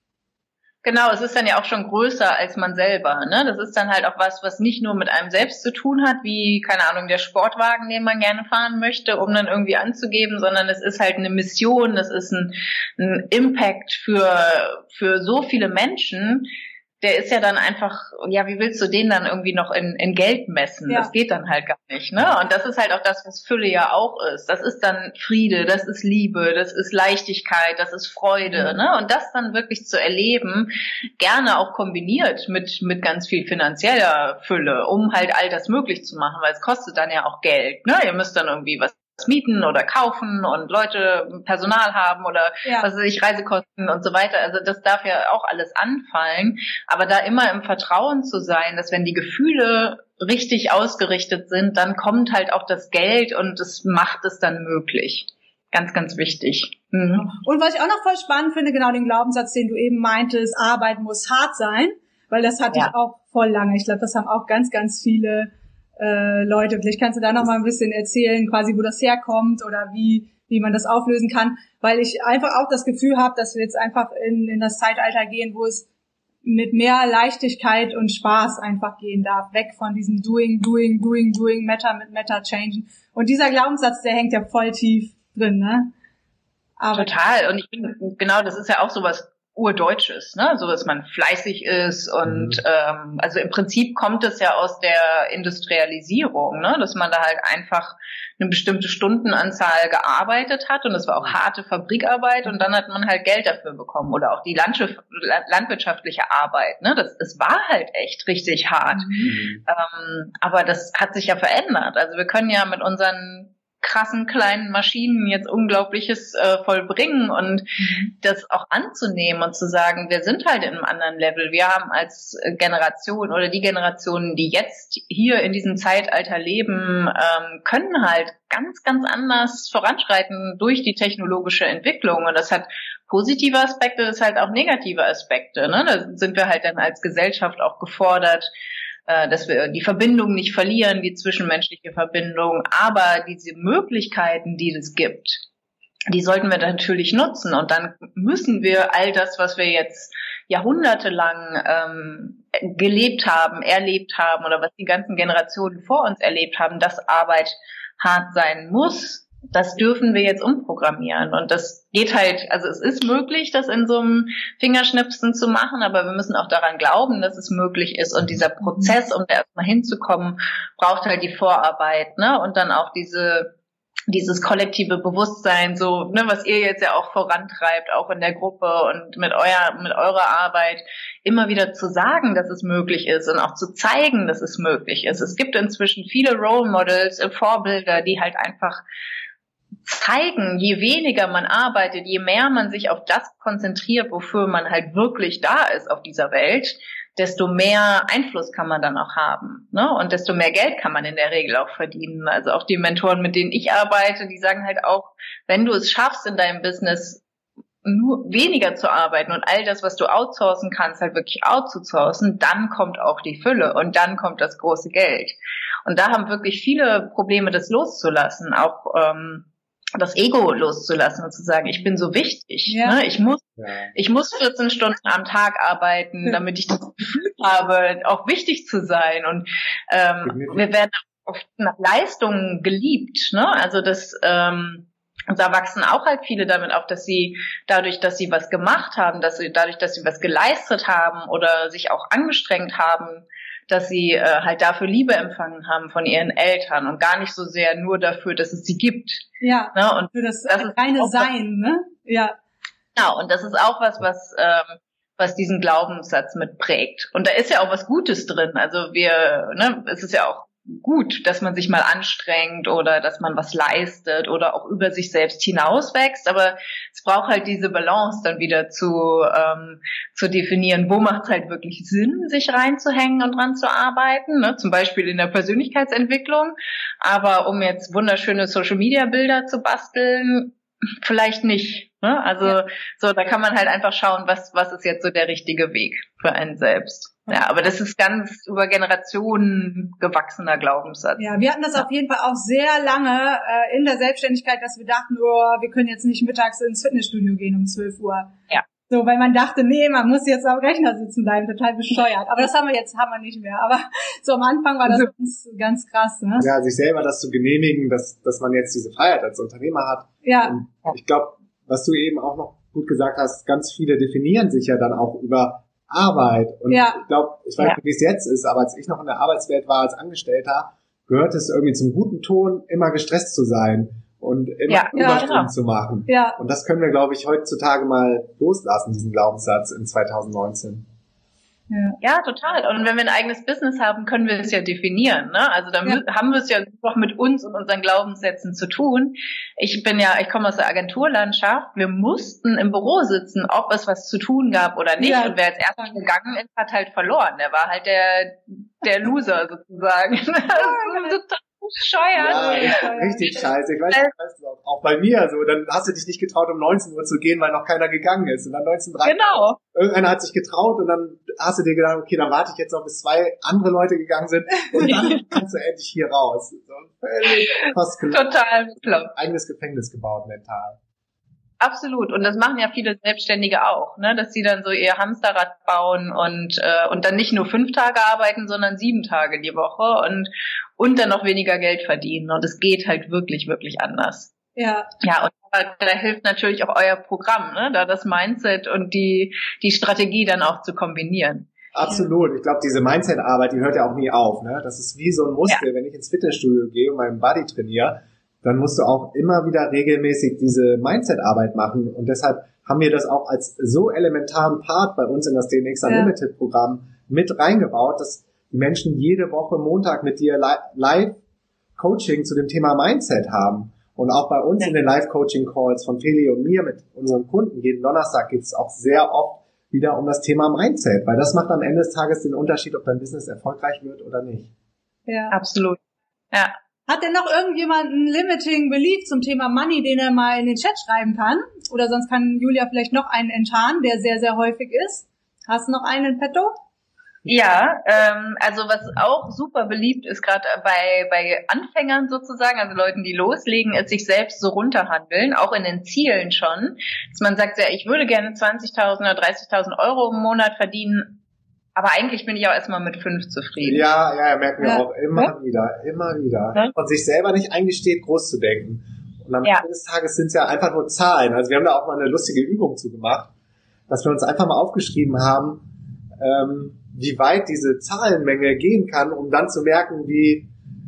Genau, es ist dann ja auch schon größer als man selber, ne? Das ist dann halt auch was nicht nur mit einem selbst zu tun hat, wie, keine Ahnung, der Sportwagen, den man gerne fahren möchte, um dann irgendwie anzugeben, sondern es ist halt eine Mission, es ist ein Impact für so viele Menschen. Der ist ja dann einfach, ja, wie willst du den dann irgendwie noch in Geld messen? Ja. Das geht dann halt gar nicht, ne? Und das ist halt auch das, was Fülle ja auch ist. Das ist dann Friede, das ist Liebe, das ist Leichtigkeit, das ist Freude, ne? Und das dann wirklich zu erleben, gerne auch kombiniert mit ganz viel finanzieller Fülle, um halt all das möglich zu machen, weil es kostet dann ja auch Geld, ne? Ihr müsst dann irgendwie was mieten oder kaufen und Leute Personal haben oder was weiß ich, Reisekosten und so weiter. Also das darf ja auch alles anfallen, aber da immer im Vertrauen zu sein, dass wenn die Gefühle richtig ausgerichtet sind, dann kommt halt auch das Geld und das macht es dann möglich. Ganz, ganz wichtig. Mhm. Und was ich auch noch voll spannend finde, genau den Glaubenssatz, den du eben meintest, Arbeit muss hart sein, weil das hatte ich auch voll lange. Ich glaube, das haben auch ganz, ganz viele Leute. Vielleicht kannst du da noch mal ein bisschen erzählen, quasi wo das herkommt oder wie man das auflösen kann, weil ich einfach auch das Gefühl habe, dass wir jetzt einfach in das Zeitalter gehen, wo es mit mehr Leichtigkeit und Spaß einfach gehen darf, weg von diesem Doing, Meta mit Meta changen. Und dieser Glaubenssatz, der hängt ja voll tief drin, ne? Aber total. Und ich finde, genau, das ist ja auch sowas Urdeutsches, ne, so dass man fleißig ist und also im Prinzip kommt es ja aus der Industrialisierung, ne, dass man da halt einfach eine bestimmte Stundenanzahl gearbeitet hat und das war auch harte Fabrikarbeit und dann hat man halt Geld dafür bekommen oder auch die landwirtschaftliche Arbeit, ne, das war halt echt richtig hart, aber das hat sich ja verändert, also wir können ja mit unseren krassen kleinen Maschinen jetzt Unglaubliches vollbringen und das auch anzunehmen und zu sagen, wir sind halt in einem anderen Level. Wir haben als Generation oder die Generationen, die jetzt hier in diesem Zeitalter leben, können halt ganz, ganz anders voranschreiten durch die technologische Entwicklung. Und das hat positive Aspekte, das hat auch negative Aspekte. Ne? Da sind wir halt dann als Gesellschaft auch gefordert, dass wir die Verbindung nicht verlieren, die zwischenmenschliche Verbindung. Aber diese Möglichkeiten, die es gibt, die sollten wir natürlich nutzen. Und dann müssen wir all das, was wir jetzt jahrhundertelang gelebt haben, erlebt haben oder was die ganzen Generationen vor uns erlebt haben, dass Arbeit hart sein muss, das dürfen wir jetzt umprogrammieren. Und das geht halt, also es ist möglich, das in so einem Fingerschnipsen zu machen, aber wir müssen auch daran glauben, dass es möglich ist. Und dieser Prozess, um da erstmal hinzukommen, braucht halt die Vorarbeit, ne? Und dann auch dieses kollektive Bewusstsein, so, ne, was ihr jetzt ja auch vorantreibt, auch in der Gruppe und mit eurer Arbeit, immer wieder zu sagen, dass es möglich ist und auch zu zeigen, dass es möglich ist. Es gibt inzwischen viele Role Models, Vorbilder, die halt einfach zeigen, je weniger man arbeitet, je mehr man sich auf das konzentriert, wofür man halt wirklich da ist auf dieser Welt, desto mehr Einfluss kann man dann auch haben, ne? Und desto mehr Geld kann man in der Regel auch verdienen. Also auch die Mentoren, mit denen ich arbeite, die sagen halt auch, wenn du es schaffst, in deinem Business nur weniger zu arbeiten und all das, was du outsourcen kannst, halt wirklich outzusourcen, dann kommt auch die Fülle und dann kommt das große Geld. Und da haben wirklich viele Probleme, das loszulassen, auch das Ego loszulassen und zu sagen, ich bin so wichtig, ne? Ich muss 14 Stunden am Tag arbeiten, damit ich das Gefühl habe, auch wichtig zu sein. Und wir werden oft nach Leistungen geliebt, ne? Also das da wachsen auch halt viele damit auf, dass sie dadurch, dass sie was gemacht haben, dass sie was geleistet haben oder sich auch angestrengt haben, dass sie halt dafür Liebe empfangen haben von ihren Eltern und gar nicht so sehr nur dafür, dass es sie gibt. Ja, ne? Und für das reine Sein, ne? Ja. Genau, und das ist auch was diesen Glaubenssatz mitprägt. Und da ist ja auch was Gutes drin. Also es ist ja auch gut, dass man sich mal anstrengt oder dass man was leistet oder auch über sich selbst hinauswächst, aber es braucht halt diese Balance dann wieder zu definieren, wo macht es halt wirklich Sinn, sich reinzuhängen und dran zu arbeiten, ne? Zum Beispiel in der Persönlichkeitsentwicklung, aber um jetzt wunderschöne Social-Media-Bilder zu basteln, vielleicht nicht, ne? Also so, da kann man halt einfach schauen, was ist jetzt so der richtige Weg für einen selbst. Ja, aber das ist ganz über Generationen gewachsener Glaubenssatz. Ja, wir hatten das auf jeden Fall auch sehr lange in der Selbstständigkeit, dass wir dachten, wir können jetzt nicht mittags ins Fitnessstudio gehen um 12 Uhr. Ja. So, weil man dachte, nee, man muss jetzt am Rechner sitzen bleiben, total bescheuert. Aber das haben wir nicht mehr. Aber so am Anfang war das ganz krass, ne? Ja, sich selber das zu genehmigen, dass man jetzt diese Freiheit als Unternehmer hat. Ja. Und ich glaube, was du eben auch noch gut gesagt hast, ganz viele definieren sich ja dann auch über Arbeit. Und ich glaube, ich weiß nicht, wie es jetzt ist, aber als ich noch in der Arbeitswelt war als Angestellter, gehört es irgendwie zum guten Ton, immer gestresst zu sein und immer Überstunden zu machen. Ja. Und das können wir, glaube ich, heutzutage mal loslassen, diesen Glaubenssatz in 2019. Ja, total. Und wenn wir ein eigenes Business haben, können wir es ja definieren, ne? Also dann haben wir es ja doch mit uns und unseren Glaubenssätzen zu tun. Ich komme aus der Agenturlandschaft. Wir mussten im Büro sitzen, ob es was zu tun gab oder nicht. Ja. Und wer als erster gegangen ist, hat halt verloren. Der war halt der Loser sozusagen. Total bescheuert. Ja, richtig scheiße. Ich weiß auch bei mir so. Dann hast du dich nicht getraut, um 19 Uhr zu gehen, weil noch keiner gegangen ist. Und dann 19:30 genau. Irgendeiner hat sich getraut und dann hast du dir gedacht, okay, dann warte ich jetzt noch, bis 2 andere Leute gegangen sind und dann kannst du endlich hier raus. So, fast total bekloppt. Eigenes Gefängnis gebaut mental. Absolut. Und das machen ja viele Selbstständige auch, ne, dass sie dann so ihr Hamsterrad bauen und dann nicht nur 5 Tage arbeiten, sondern 7 Tage die Woche und dann noch weniger Geld verdienen. Und es geht halt wirklich, wirklich anders. Ja. Ja, und da hilft natürlich auch euer Programm, ne, da das Mindset und die Strategie dann auch zu kombinieren. Absolut. Ich glaube, diese Mindset-Arbeit, die hört ja auch nie auf, ne? Das ist wie so ein Muskel. Ja. Wenn ich ins Fitnessstudio gehe und meinen Body trainiere, dann musst du auch immer wieder regelmäßig diese Mindset-Arbeit machen. Und deshalb haben wir das auch als so elementaren Part bei uns in das DNX Unlimited-Programm mit reingebaut, dass die Menschen jede Woche Montag mit dir live Coaching zu dem Thema Mindset haben. Und auch bei uns in den Live-Coaching-Calls von Feli und mir mit unseren Kunden, jeden Donnerstag geht es auch sehr oft wieder um das Thema Mindset, weil das macht am Ende des Tages den Unterschied, ob dein Business erfolgreich wird oder nicht. Ja, absolut. Ja. Hat denn noch irgendjemand einen Limiting Belief zum Thema Money, den er mal in den Chat schreiben kann? Oder sonst kann Julia vielleicht noch einen enttarnen, der sehr, sehr häufig ist. Hast du noch einen in petto? Ja, also was auch super beliebt ist, gerade bei Anfängern sozusagen, also Leuten, die loslegen, ist sich selbst so runterhandeln, auch in den Zielen schon. Dass man sagt, ja, ich würde gerne 20.000 oder 30.000 Euro im Monat verdienen, aber eigentlich bin ich auch erstmal mit 5 zufrieden. Ja, merken wir auch immer wieder. Ja. Und sich selber nicht eingesteht, groß zu denken. Und am Ende des Tages sind es ja einfach nur Zahlen. Also wir haben da auch mal eine lustige Übung zu gemacht, dass wir uns einfach mal aufgeschrieben haben, wie weit diese Zahlenmenge gehen kann, um dann zu merken, wie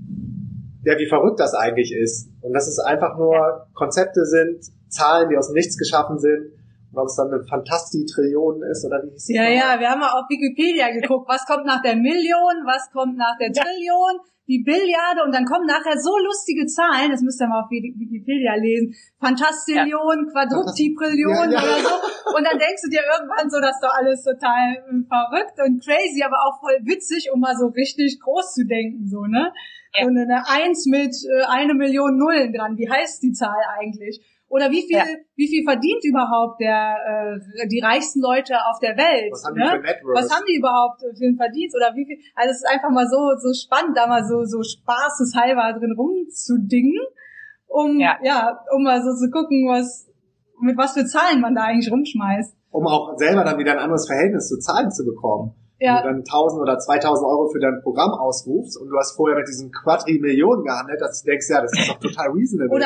verrückt das eigentlich ist. Und dass es einfach nur Konzepte sind, Zahlen, die aus dem Nichts geschaffen sind. Und ob es dann eine Fantastitrillion ist oder wie hieß es? Ja, wir haben mal auf Wikipedia geguckt, was kommt nach der Million, was kommt nach der Trillion, die Billiarde, und dann kommen nachher so lustige Zahlen, das müsst ihr mal auf Wikipedia lesen, Fantastillion, Quadruptiprillion oder so, und dann denkst du dir irgendwann so, das ist doch alles total verrückt und crazy, aber auch voll witzig, um mal so richtig groß zu denken, so, ne? Ja. Und eine 1 mit 1 Million Nullen dran, wie heißt die Zahl eigentlich? Oder wie viel verdient überhaupt die reichsten Leute auf der Welt? Was haben die für Networks? Was haben die überhaupt für einen Verdienst? Oder wie viel? Also es ist einfach mal so spannend, da mal so spaßeshalber drin rumzudingen, um mal so zu gucken, mit was für Zahlen man da eigentlich rumschmeißt. Um auch selber dann wieder ein anderes Verhältnis zu Zahlen zu bekommen. Ja. Wenn du dann 1.000 oder 2.000 Euro für dein Programm ausrufst und du hast vorher mit diesen Quadrimillionen gehandelt, dass du denkst, ja, das ist doch total reasonable. Oder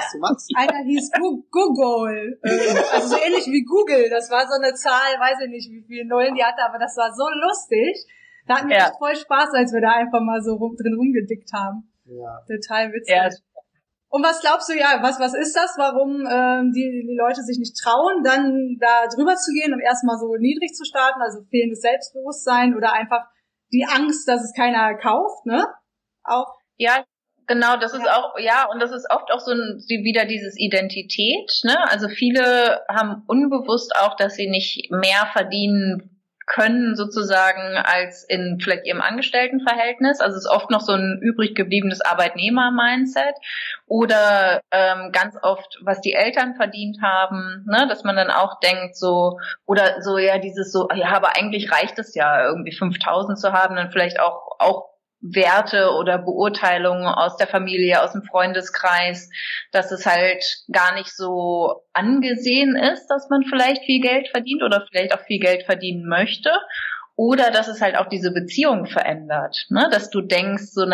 einer hieß Google, also so ähnlich wie Google, das war so eine Zahl, weiß ich nicht, wie viele Nullen die hatte, aber das war so lustig. Da hatten wir echt voll Spaß, als wir da einfach mal so drin rumgedickt haben. Ja. Total witzig. Ja. Und was glaubst du, was ist das, warum die Leute sich nicht trauen, dann da drüber zu gehen und erstmal so niedrig zu starten, also fehlendes Selbstbewusstsein oder einfach die Angst, dass es keiner kauft, ne? Auch. Ja, genau, das ist auch, und das ist oft auch so wieder dieses Identität, ne? Also viele haben unbewusst auch, dass sie nicht mehr verdienen können sozusagen als in vielleicht ihrem Angestelltenverhältnis. Also es ist oft noch so ein übrig gebliebenes Arbeitnehmer-Mindset oder ganz oft, was die Eltern verdient haben, ne, dass man dann auch denkt so, oder so, dieses so, aber eigentlich reicht es ja irgendwie 5.000 zu haben, dann vielleicht auch Werte oder Beurteilungen aus der Familie, aus dem Freundeskreis, dass es halt gar nicht so angesehen ist, dass man vielleicht viel Geld verdient oder vielleicht auch viel Geld verdienen möchte. Oder dass es halt auch diese Beziehung verändert, ne? Dass du denkst, so,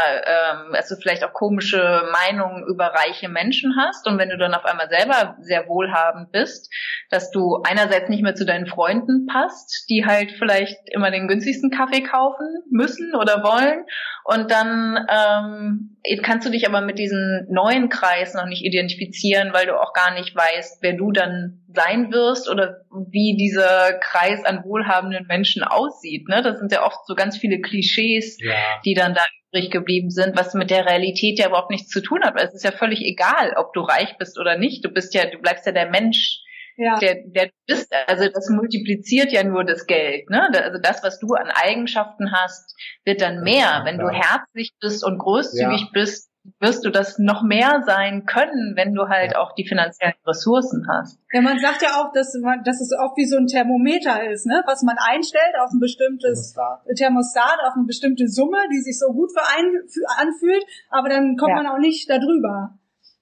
dass du vielleicht auch komische Meinungen über reiche Menschen hast und wenn du dann auf einmal selber sehr wohlhabend bist, dass du einerseits nicht mehr zu deinen Freunden passt, die halt vielleicht immer den günstigsten Kaffee kaufen müssen oder wollen und dann kannst du dich aber mit diesem neuen Kreis noch nicht identifizieren, weil du auch gar nicht weißt, wer du dann sein wirst oder wie dieser Kreis an wohlhabenden Menschen aussieht. Ne? Das sind ja oft so ganz viele Klischees, die dann da übrig geblieben sind, was mit der Realität ja überhaupt nichts zu tun hat. Weil es ist ja völlig egal, ob du reich bist oder nicht. Du bleibst ja der Mensch, der du bist. Also das multipliziert ja nur das Geld. Ne? Also das, was du an Eigenschaften hast, wird dann mehr. Wenn du herzlich bist und großzügig bist, wirst du das noch mehr sein können, wenn du halt auch die finanziellen Ressourcen hast. Ja, man sagt ja auch, dass es oft wie so ein Thermometer ist, ne? Was man einstellt auf ein bestimmtes Thermostat, auf eine bestimmte Summe, die sich so gut für einen anfühlt, aber dann kommt man auch nicht da drüber.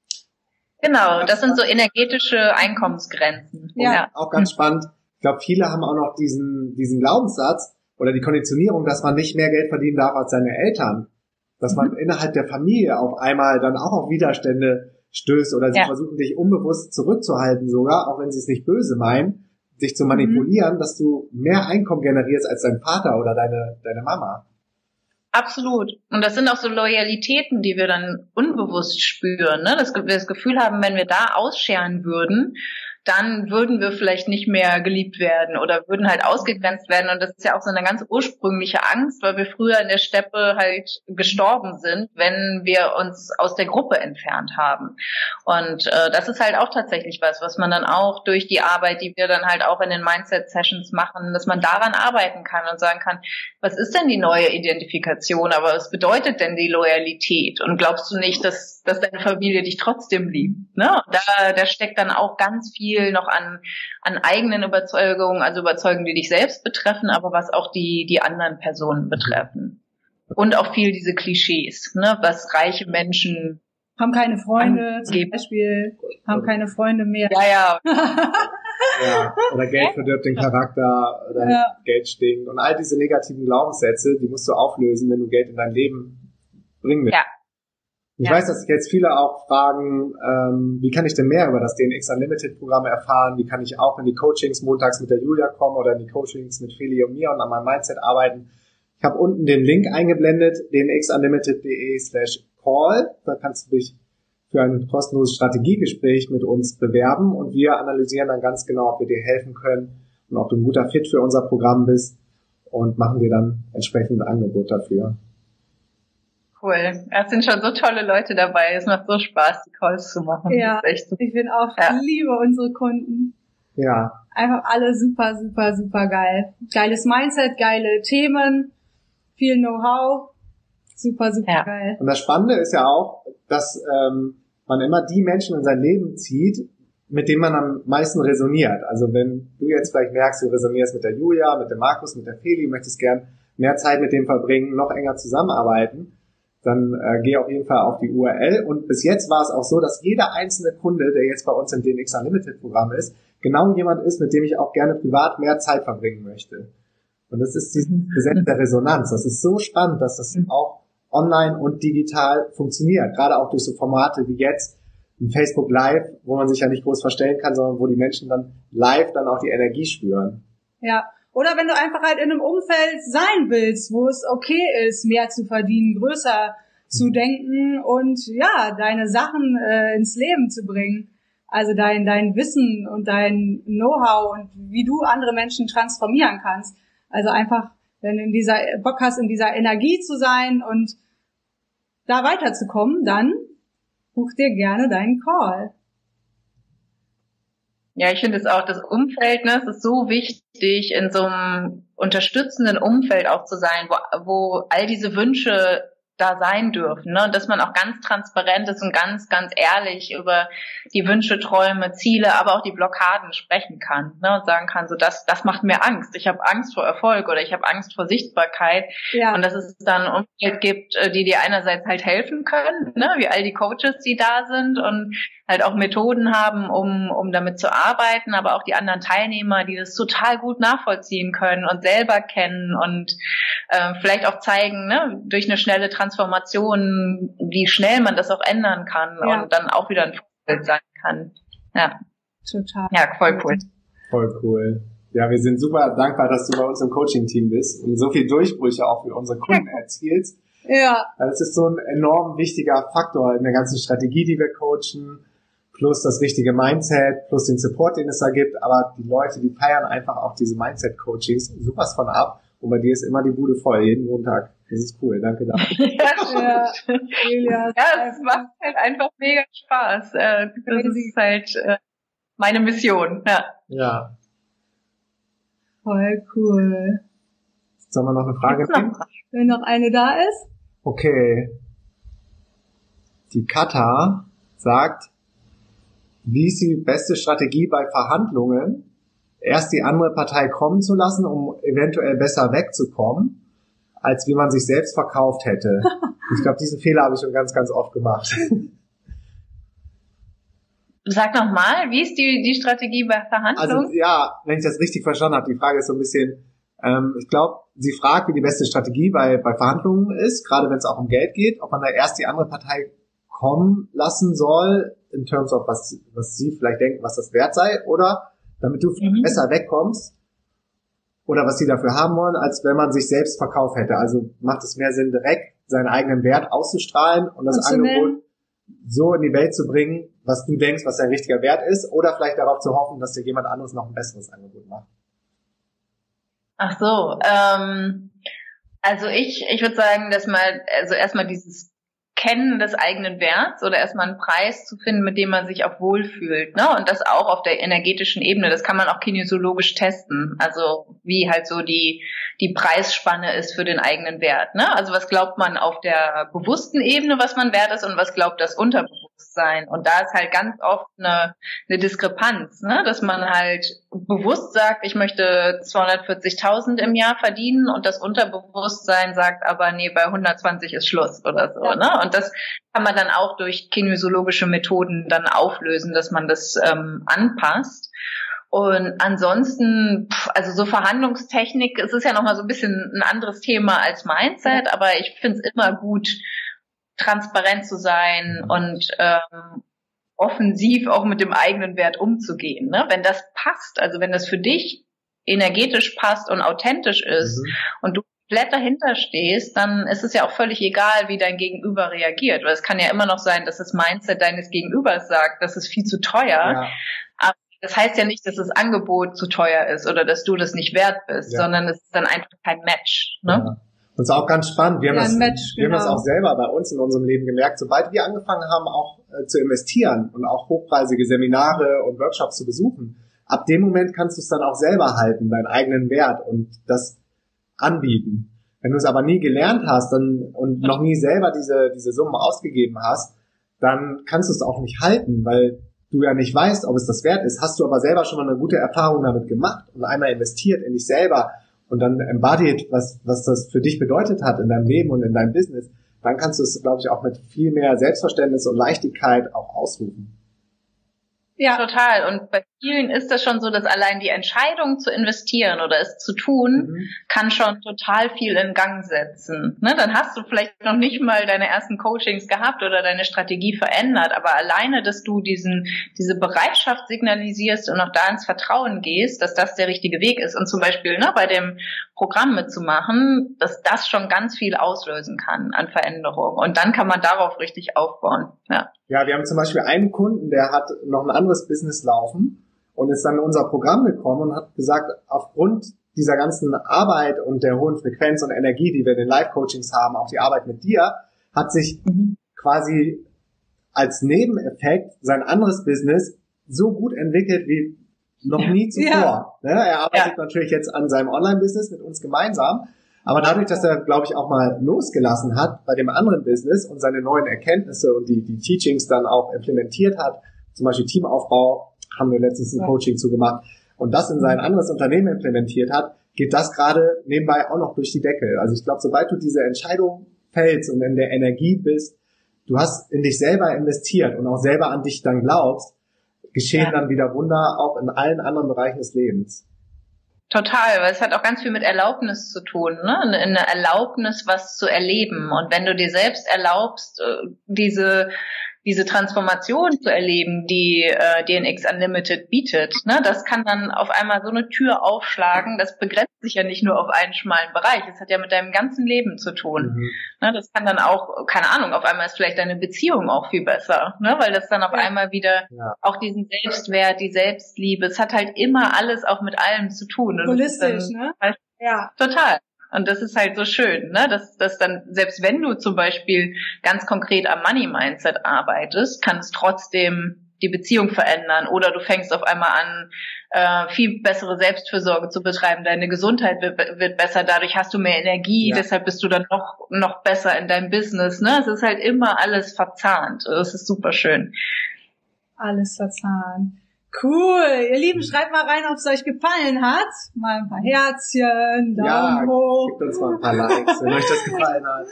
Genau, das sind so energetische Einkommensgrenzen. Ja. Auch ganz spannend. Ich glaube, viele haben auch noch diesen Glaubenssatz oder die Konditionierung, dass man nicht mehr Geld verdienen darf als seine Eltern. Dass man innerhalb der Familie auf einmal dann auch auf Widerstände stößt oder sie versuchen, dich unbewusst zurückzuhalten sogar, auch wenn sie es nicht böse meinen, dich zu manipulieren, dass du mehr Einkommen generierst als dein Vater oder deine Mama. Absolut. Und das sind auch so Loyalitäten, die wir dann unbewusst spüren, ne? Dass wir das Gefühl haben, wenn wir da ausscheren würden, dann würden wir vielleicht nicht mehr geliebt werden oder würden halt ausgegrenzt werden. Und das ist ja auch so eine ganz ursprüngliche Angst, weil wir früher in der Steppe halt gestorben sind, wenn wir uns aus der Gruppe entfernt haben. Und das ist halt auch tatsächlich was man dann auch durch die Arbeit, die wir dann halt auch in den Mindset-Sessions machen, dass man daran arbeiten kann und sagen kann, was ist denn die neue Identifikation, aber was bedeutet denn die Loyalität? Und glaubst du nicht, dass deine Familie dich trotzdem liebt? Ne? Da steckt dann auch ganz viel noch an eigenen Überzeugungen, also Überzeugungen, die dich selbst betreffen, aber was auch die anderen Personen betreffen. Und auch viel diese Klischees, ne, was reiche Menschen haben keine Freunde, zum Beispiel, haben keine Freunde mehr. Ja. Ja, oder Geld verdirbt den Charakter, oder Geld stinkt. Und all diese negativen Glaubenssätze, die musst du auflösen, wenn du Geld in dein Leben bringen willst. Ja. Ich weiß, dass sich jetzt viele auch fragen, wie kann ich denn mehr über das DNX Unlimited Programm erfahren? Wie kann ich auch in die Coachings montags mit der Julia kommen oder in die Coachings mit Feli und mir und an meinem Mindset arbeiten? Ich habe unten den Link eingeblendet, dnxunlimited.de/call. Da kannst du dich für ein kostenloses Strategiegespräch mit uns bewerben und wir analysieren dann ganz genau, ob wir dir helfen können und ob du ein guter Fit für unser Programm bist und machen dir dann entsprechend ein Angebot dafür. Cool. Es sind schon so tolle Leute dabei. Es macht so Spaß, die Calls zu machen. Ja, das ist echt super. Ich bin auch, liebe unsere Kunden. Ja. Einfach alle super, super, super geil. Geiles Mindset, geile Themen, viel Know-how. Super, super geil. Und das Spannende ist ja auch, dass man immer die Menschen in sein Leben zieht, mit denen man am meisten resoniert. Also wenn du jetzt vielleicht merkst, du resonierst mit der Julia, mit dem Markus, mit der Feli, möchtest gern mehr Zeit mit dem verbringen, noch enger zusammenarbeiten, dann geh auf jeden Fall auf die URL. Und bis jetzt war es auch so, dass jeder einzelne Kunde, der jetzt bei uns im DNX Unlimited Programm ist, genau jemand ist, mit dem ich auch gerne privat mehr Zeit verbringen möchte. Und das ist dieses Gesetz der Resonanz. Das ist so spannend, dass das auch online und digital funktioniert. Gerade auch durch so Formate wie jetzt ein Facebook Live, wo man sich ja nicht groß verstellen kann, sondern wo die Menschen dann live dann auch die Energie spüren. Ja. Oder wenn du einfach halt in einem Umfeld sein willst, wo es okay ist, mehr zu verdienen, größer zu denken und ja, deine Sachen ins Leben zu bringen. Also dein Wissen und dein Know-how und wie du andere Menschen transformieren kannst. Also einfach, wenn du Bock hast, in dieser Energie zu sein und da weiterzukommen, dann buch dir gerne deinen Call. Ja, ich finde es auch, das Umfeld, ne, es ist so wichtig, in so einem unterstützenden Umfeld auch zu sein, wo all diese Wünsche da sein dürfen, ne, und dass man auch ganz transparent ist und ganz, ganz ehrlich über die Wünsche, Träume, Ziele, aber auch die Blockaden sprechen kann, ne, und sagen kann, so das macht mir Angst. Ich habe Angst vor Erfolg oder ich habe Angst vor Sichtbarkeit. Ja. Und dass es dann ein Umfeld gibt, die dir einerseits halt helfen können, ne, wie all die Coaches, die da sind und halt auch Methoden haben, um damit zu arbeiten, aber auch die anderen Teilnehmer, die das total gut nachvollziehen können und selber kennen und vielleicht auch zeigen, ne, durch eine schnelle Transformation, wie schnell man das auch ändern kann und dann auch wieder ein Vorbild sein kann. Ja. Total. Ja, voll cool. Voll cool. Ja, wir sind super dankbar, dass du bei uns im Coaching-Team bist und so viel Durchbrüche auch für unsere Kunden erzielst. Ja. Das ist so ein enorm wichtiger Faktor in der ganzen Strategie, die wir coachen, plus das richtige Mindset, plus den Support, den es da gibt. Aber die Leute, die feiern einfach auch diese Mindset-Coachings sowas von ab. Und bei dir ist immer die Bude voll, jeden Montag. Das ist cool, danke dafür. Ja, es macht halt einfach mega Spaß. Das ist halt meine Mission. Ja. Voll cool. Sollen wir noch eine Frage nehmen? Wenn noch eine da ist? Okay. Die Katha sagt, wie ist die beste Strategie bei Verhandlungen, erst die andere Partei kommen zu lassen, um eventuell besser wegzukommen, als wie man sich selbst verkauft hätte. Ich glaube, diesen Fehler habe ich schon ganz, ganz oft gemacht. Sag nochmal, wie ist die Strategie bei Verhandlungen? Also ja, wenn ich das richtig verstanden habe, die Frage ist so ein bisschen, ich glaube, sie fragt, wie die beste Strategie bei Verhandlungen ist, gerade wenn es auch um Geld geht, ob man da erst die andere Partei kommen lassen soll, in terms of was sie vielleicht denken, was das wert sei, oder damit du besser wegkommst, oder was sie dafür haben wollen, als wenn man sich selbst verkauft hätte. Also macht es mehr Sinn, direkt seinen eigenen Wert auszustrahlen und das Angebot so in die Welt zu bringen, was du denkst, was dein richtiger Wert ist, oder vielleicht darauf zu hoffen, dass dir jemand anderes noch ein besseres Angebot macht? Ach so, also ich würde sagen, dass mal, also erstmal dieses Kennen des eigenen Werts oder erstmal einen Preis zu finden, mit dem man sich auch wohlfühlt, ne? Und das auch auf der energetischen Ebene. Das kann man auch kinesiologisch testen. Also wie halt so die Preisspanne ist für den eigenen Wert, ne? Also was glaubt man auf der bewussten Ebene, was man wert ist, und was glaubt das Unterbewusstsein? Und da ist halt ganz oft eine Diskrepanz, ne? Dass man halt bewusst sagt, ich möchte 240.000 im Jahr verdienen, und das Unterbewusstsein sagt aber, nee, bei 120 ist Schluss oder so, ne? Und das kann man dann auch durch kinesiologische Methoden dann auflösen, dass man das anpasst. Und ansonsten, also so Verhandlungstechnik, es ist ja nochmal so ein bisschen ein anderes Thema als Mindset, aber ich finde es immer gut, transparent zu sein und offensiv auch mit dem eigenen Wert umzugehen, ne? Wenn das passt, also wenn das für dich energetisch passt und authentisch ist und du komplett dahinter stehst, dann ist es ja auch völlig egal, wie dein Gegenüber reagiert. Weil es kann ja immer noch sein, dass das Mindset deines Gegenübers sagt, das ist viel zu teuer. Ja. Aber das heißt ja nicht, dass das Angebot zu teuer ist oder dass du das nicht wert bist, sondern es ist dann einfach kein Match. Ne? Ja. Und es ist auch ganz spannend. Wir haben das auch selber bei uns in unserem Leben gemerkt. Sobald wir angefangen haben, auch zu investieren und auch hochpreisige Seminare und Workshops zu besuchen, ab dem Moment kannst du es dann auch selber halten, deinen eigenen Wert und das anbieten. Wenn du es aber nie gelernt hast und noch nie selber diese Summen ausgegeben hast, dann kannst du es auch nicht halten, weil du ja nicht weißt, ob es das wert ist. Hast du aber selber schon mal eine gute Erfahrung damit gemacht und einmal investiert in dich selber und dann embodied, was das für dich bedeutet hat in deinem Leben und in deinem Business, dann kannst du es, glaube ich, auch mit viel mehr Selbstverständnis und Leichtigkeit auch ausrufen. Ja, total. Und bei vielen ist das schon so, dass allein die Entscheidung zu investieren oder es zu tun, kann schon total viel in Gang setzen. Ne? Dann hast du vielleicht noch nicht mal deine ersten Coachings gehabt oder deine Strategie verändert, aber alleine, dass du diese Bereitschaft signalisierst und auch da ins Vertrauen gehst, dass das der richtige Weg ist und zum Beispiel bei dem Programm mitzumachen, dass das schon ganz viel auslösen kann an Veränderung. Und dann kann man darauf richtig aufbauen. Ja, wir haben zum Beispiel einen Kunden, der hat noch ein anderes Business laufen und ist dann in unser Programm gekommen und hat gesagt, aufgrund dieser ganzen Arbeit und der hohen Frequenz und Energie, die wir in den Live-Coachings haben, auch die Arbeit mit dir, hat sich quasi als Nebeneffekt sein anderes Business so gut entwickelt wie noch nie zuvor. Ja. Er arbeitet natürlich jetzt an seinem Online-Business mit uns gemeinsam, aber dadurch, dass er, glaube ich, auch mal losgelassen hat bei dem anderen Business und seine neuen Erkenntnisse und die Teachings dann auch implementiert hat, zum Beispiel Teamaufbau, haben wir letztens ein Coaching zu gemacht, und das in sein anderes Unternehmen implementiert hat, geht das gerade nebenbei auch noch durch die Decke. Also ich glaube, sobald du diese Entscheidung fällst und in der Energie bist, du hast in dich selber investiert und auch selber an dich dann glaubst, geschehen dann wieder Wunder auch in allen anderen Bereichen des Lebens. Total, weil es hat auch ganz viel mit Erlaubnis zu tun, ne? Eine Erlaubnis, was zu erleben. Und wenn du dir selbst erlaubst, diese Transformation zu erleben, die DNX Unlimited bietet, ne, das kann dann auf einmal so eine Tür aufschlagen. Das begrenzt sich ja nicht nur auf einen schmalen Bereich. Es hat ja mit deinem ganzen Leben zu tun. Ne, das kann dann auch, keine Ahnung, auf einmal ist vielleicht deine Beziehung auch viel besser, ne, weil das dann auf einmal wieder auch diesen Selbstwert, die Selbstliebe, es hat halt immer alles auch mit allem zu tun. Und holistisch, ne? Halt, total. Und das ist halt so schön, ne? Dass dann, selbst wenn du zum Beispiel ganz konkret am Money-Mindset arbeitest, kann es trotzdem die Beziehung verändern. Oder du fängst auf einmal an, viel bessere Selbstfürsorge zu betreiben. Deine Gesundheit wird besser, dadurch hast du mehr Energie, deshalb bist du dann noch besser in deinem Business, ne? Es ist halt immer alles verzahnt. Das ist super schön. Alles verzahnt. Cool. Ihr Lieben, schreibt mal rein, ob es euch gefallen hat. Mal ein paar Herzchen, Daumen hoch. Gebt uns mal ein paar Likes, wenn euch das gefallen hat.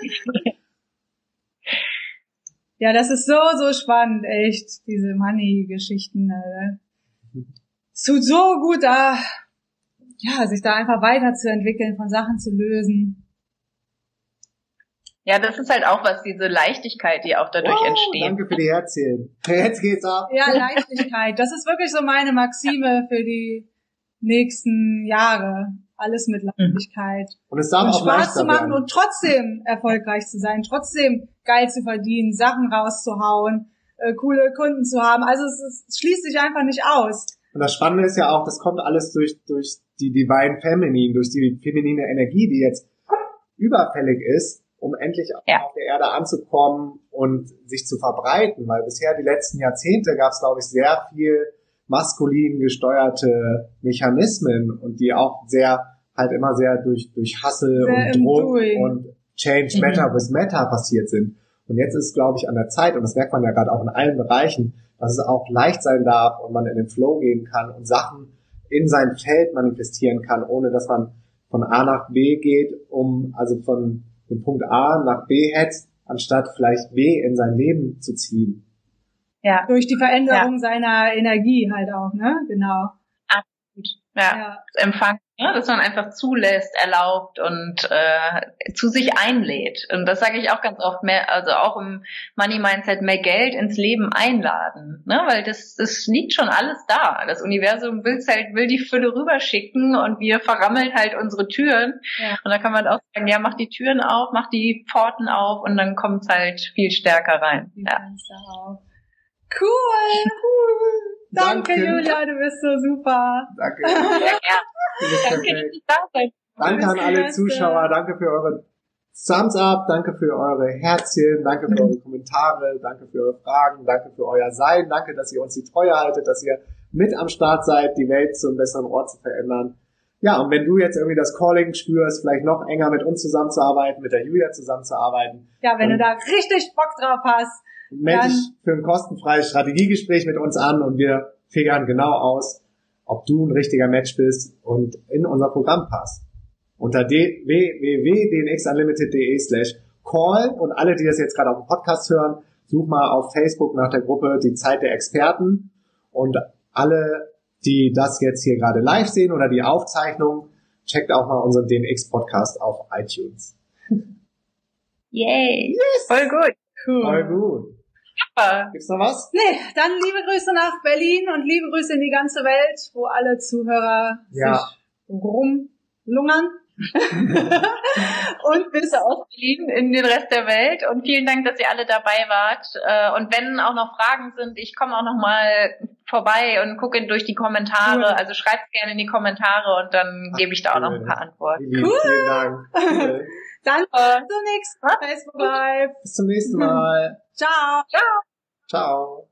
Ja, das ist so spannend, echt, diese Money-Geschichten. Es tut so gut, sich da einfach weiterzuentwickeln, von Sachen zu lösen. Ja, das ist halt auch was, diese Leichtigkeit, die auch dadurch entsteht. Danke für die Herzchen. Jetzt geht's ab. Ja, Leichtigkeit. Das ist wirklich so meine Maxime für die nächsten Jahre. alles mit Leichtigkeit. Und es darf und auch Spaß zu machen werden. und trotzdem erfolgreich zu sein, trotzdem geil zu verdienen, Sachen rauszuhauen, coole Kunden zu haben. Also es schließt sich einfach nicht aus. Und das Spannende ist ja auch, das kommt alles durch die Divine Feminine, durch die feminine Energie, die jetzt überfällig ist, um endlich auf der Erde anzukommen und sich zu verbreiten. Weil bisher die letzten Jahrzehnte gab es, glaube ich, sehr viel maskulin gesteuerte Mechanismen und die auch immer sehr durch Hustle sehr und Druck und Change Matter with Matter passiert sind. Und jetzt ist, glaube ich, an der Zeit, und das merkt man ja gerade auch in allen Bereichen, dass es auch leicht sein darf und man in den Flow gehen kann und Sachen in sein Feld manifestieren kann, ohne dass man von A nach B geht, also von dem Punkt A nach B hetzt, anstatt vielleicht B in sein Leben zu ziehen. Ja. Durch die Veränderung seiner Energie halt auch, ne? Genau. Absolut. Ja. Das Empfangen, dass man einfach zulässt, erlaubt und zu sich einlädt. Und das sage ich auch ganz oft, also auch im Money Mindset, mehr Geld ins Leben einladen, ne? Weil das liegt schon alles da. Das Universum will die Fülle rüberschicken und wir verrammeln halt unsere Türen. Ja. Und da kann man auch sagen, ja, mach die Türen auf, mach die Pforten auf und dann kommt's halt viel stärker rein. Die Fenster auf. Cool. Danke, Julia, du bist so super. Danke. Ja, danke, dass ich da sein. Danke an alle Zuschauer, danke für eure Thumbs up, danke für eure Herzchen, danke für eure Kommentare, danke für eure Fragen, danke für euer Sein, danke, dass ihr uns die Treue haltet, dass ihr mit am Start seid, die Welt zu einem besseren Ort zu verändern. Ja, und wenn du jetzt irgendwie das Calling spürst, vielleicht noch enger mit uns zusammenzuarbeiten, mit der Julia zusammenzuarbeiten. Ja, wenn du da richtig Bock drauf hast, melde dich für ein kostenfreies Strategiegespräch mit uns an und wir figern genau aus, ob du ein richtiger Match bist und in unser Programm passt. Unter www.dnxunlimited.de/call und alle, die das jetzt gerade auf dem Podcast hören, such mal auf Facebook nach der Gruppe Die Zeit der Experten und alle, die das jetzt hier gerade live sehen oder die Aufzeichnung, checkt auch mal unseren DNX-Podcast auf iTunes. Yay! Yes. Voll gut. Cool. Voll gut. Gibt's noch was? Nee, dann liebe Grüße nach Berlin und liebe Grüße in die ganze Welt, wo alle Zuhörer sich rumlungern. Und bis aus Berlin in den Rest der Welt. Und vielen Dank, dass ihr alle dabei wart. Und wenn auch noch Fragen sind, ich komme auch noch mal vorbei und gucke durch die Kommentare. Cool. Also schreibt gerne in die Kommentare und dann gebe ich da auch noch ein paar Antworten. Cool. Vielen Dank. Cool. Dann bis zum nächsten Mal. Facebook Live. Bis zum nächsten Mal. Ciao. Ciao. Ciao.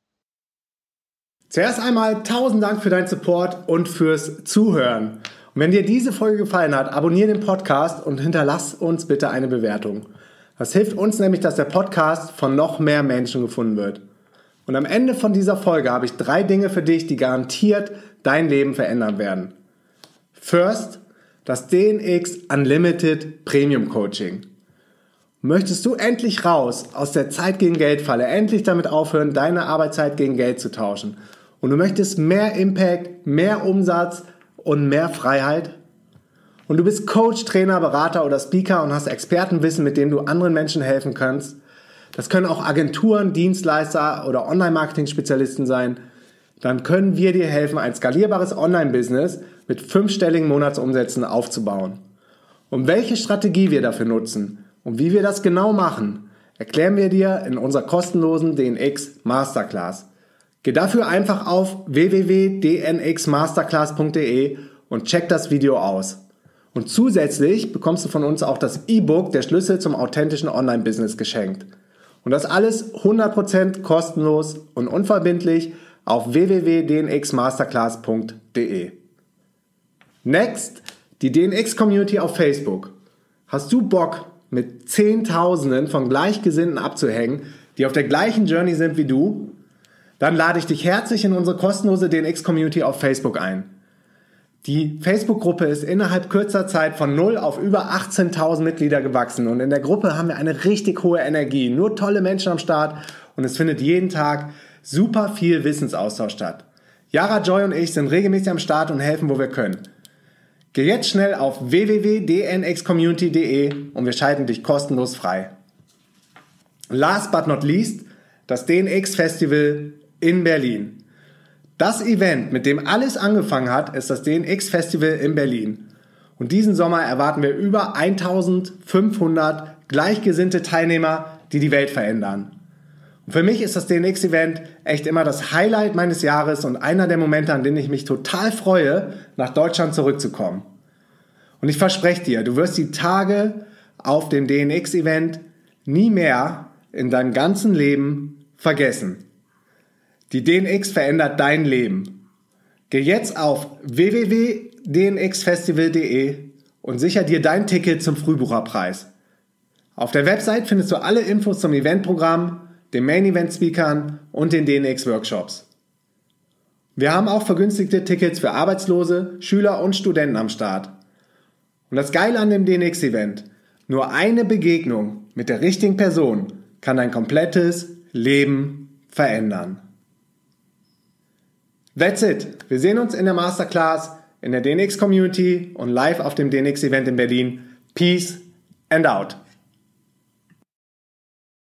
Zuerst einmal 1000 Dank für deinen Support und fürs Zuhören. Und wenn dir diese Folge gefallen hat, abonniere den Podcast und hinterlass uns bitte eine Bewertung. Das hilft uns nämlich, dass der Podcast von noch mehr Menschen gefunden wird. Und am Ende von dieser Folge habe ich 3 Dinge für dich, die garantiert dein Leben verändern werden. First, das DNX Unlimited Premium Coaching. Möchtest du endlich raus aus der Zeit gegen Geld Falle, endlich damit aufhören, deine Arbeitszeit gegen Geld zu tauschen und du möchtest mehr Impact, mehr Umsatz und mehr Freiheit? Und du bist Coach, Trainer, Berater oder Speaker und hast Expertenwissen, mit dem du anderen Menschen helfen kannst. Das können auch Agenturen, Dienstleister oder Online-Marketing-Spezialisten sein. Dann können wir dir helfen, ein skalierbares Online-Business mit 5-stelligen Monatsumsätzen aufzubauen. Und welche Strategie wir dafür nutzen und wie wir das genau machen, erklären wir dir in unserer kostenlosen DNX Masterclass. Geh dafür einfach auf www.dnxmasterclass.de und check das Video aus. Und zusätzlich bekommst du von uns auch das E-Book Der Schlüssel zum authentischen Online-Business geschenkt. Und das alles 100% kostenlos und unverbindlich auf www.dnxmasterclass.de. Next, die DNX-Community auf Facebook. Hast du Bock, mit Zehntausenden von Gleichgesinnten abzuhängen, die auf der gleichen Journey sind wie du? Dann lade ich dich herzlich in unsere kostenlose DNX-Community auf Facebook ein. Die Facebook-Gruppe ist innerhalb kürzer Zeit von 0 auf über 18.000 Mitglieder gewachsen und in der Gruppe haben wir eine richtig hohe Energie, nur tolle Menschen am Start und es findet jeden Tag super viel Wissensaustausch statt. Yara, Joy und ich sind regelmäßig am Start und helfen, wo wir können. Geh jetzt schnell auf www.dnxcommunity.de und wir schalten dich kostenlos frei. Last but not least, das DNX Festival in Berlin. Das Event, mit dem alles angefangen hat, ist das DNX Festival in Berlin. Und diesen Sommer erwarten wir über 1500 gleichgesinnte Teilnehmer, die die Welt verändern. Und für mich ist das DNX-Event echt immer das Highlight meines Jahres und einer der Momente, an denen ich mich total freue, nach Deutschland zurückzukommen. Und ich verspreche dir, du wirst die Tage auf dem DNX-Event nie mehr in deinem ganzen Leben vergessen. Die DNX verändert dein Leben. Geh jetzt auf www.dnxfestival.de und sicher dir dein Ticket zum Frühbucherpreis. Auf der Website findest du alle Infos zum Eventprogramm, den Main-Event-Speakern und den DNX-Workshops. Wir haben auch vergünstigte Tickets für Arbeitslose, Schüler und Studenten am Start. Und das Geile an dem DNX-Event, nur eine Begegnung mit der richtigen Person kann dein komplettes Leben verändern. That's it. Wir sehen uns in der Masterclass, in der DNX-Community und live auf dem DNX-Event in Berlin. Peace and out.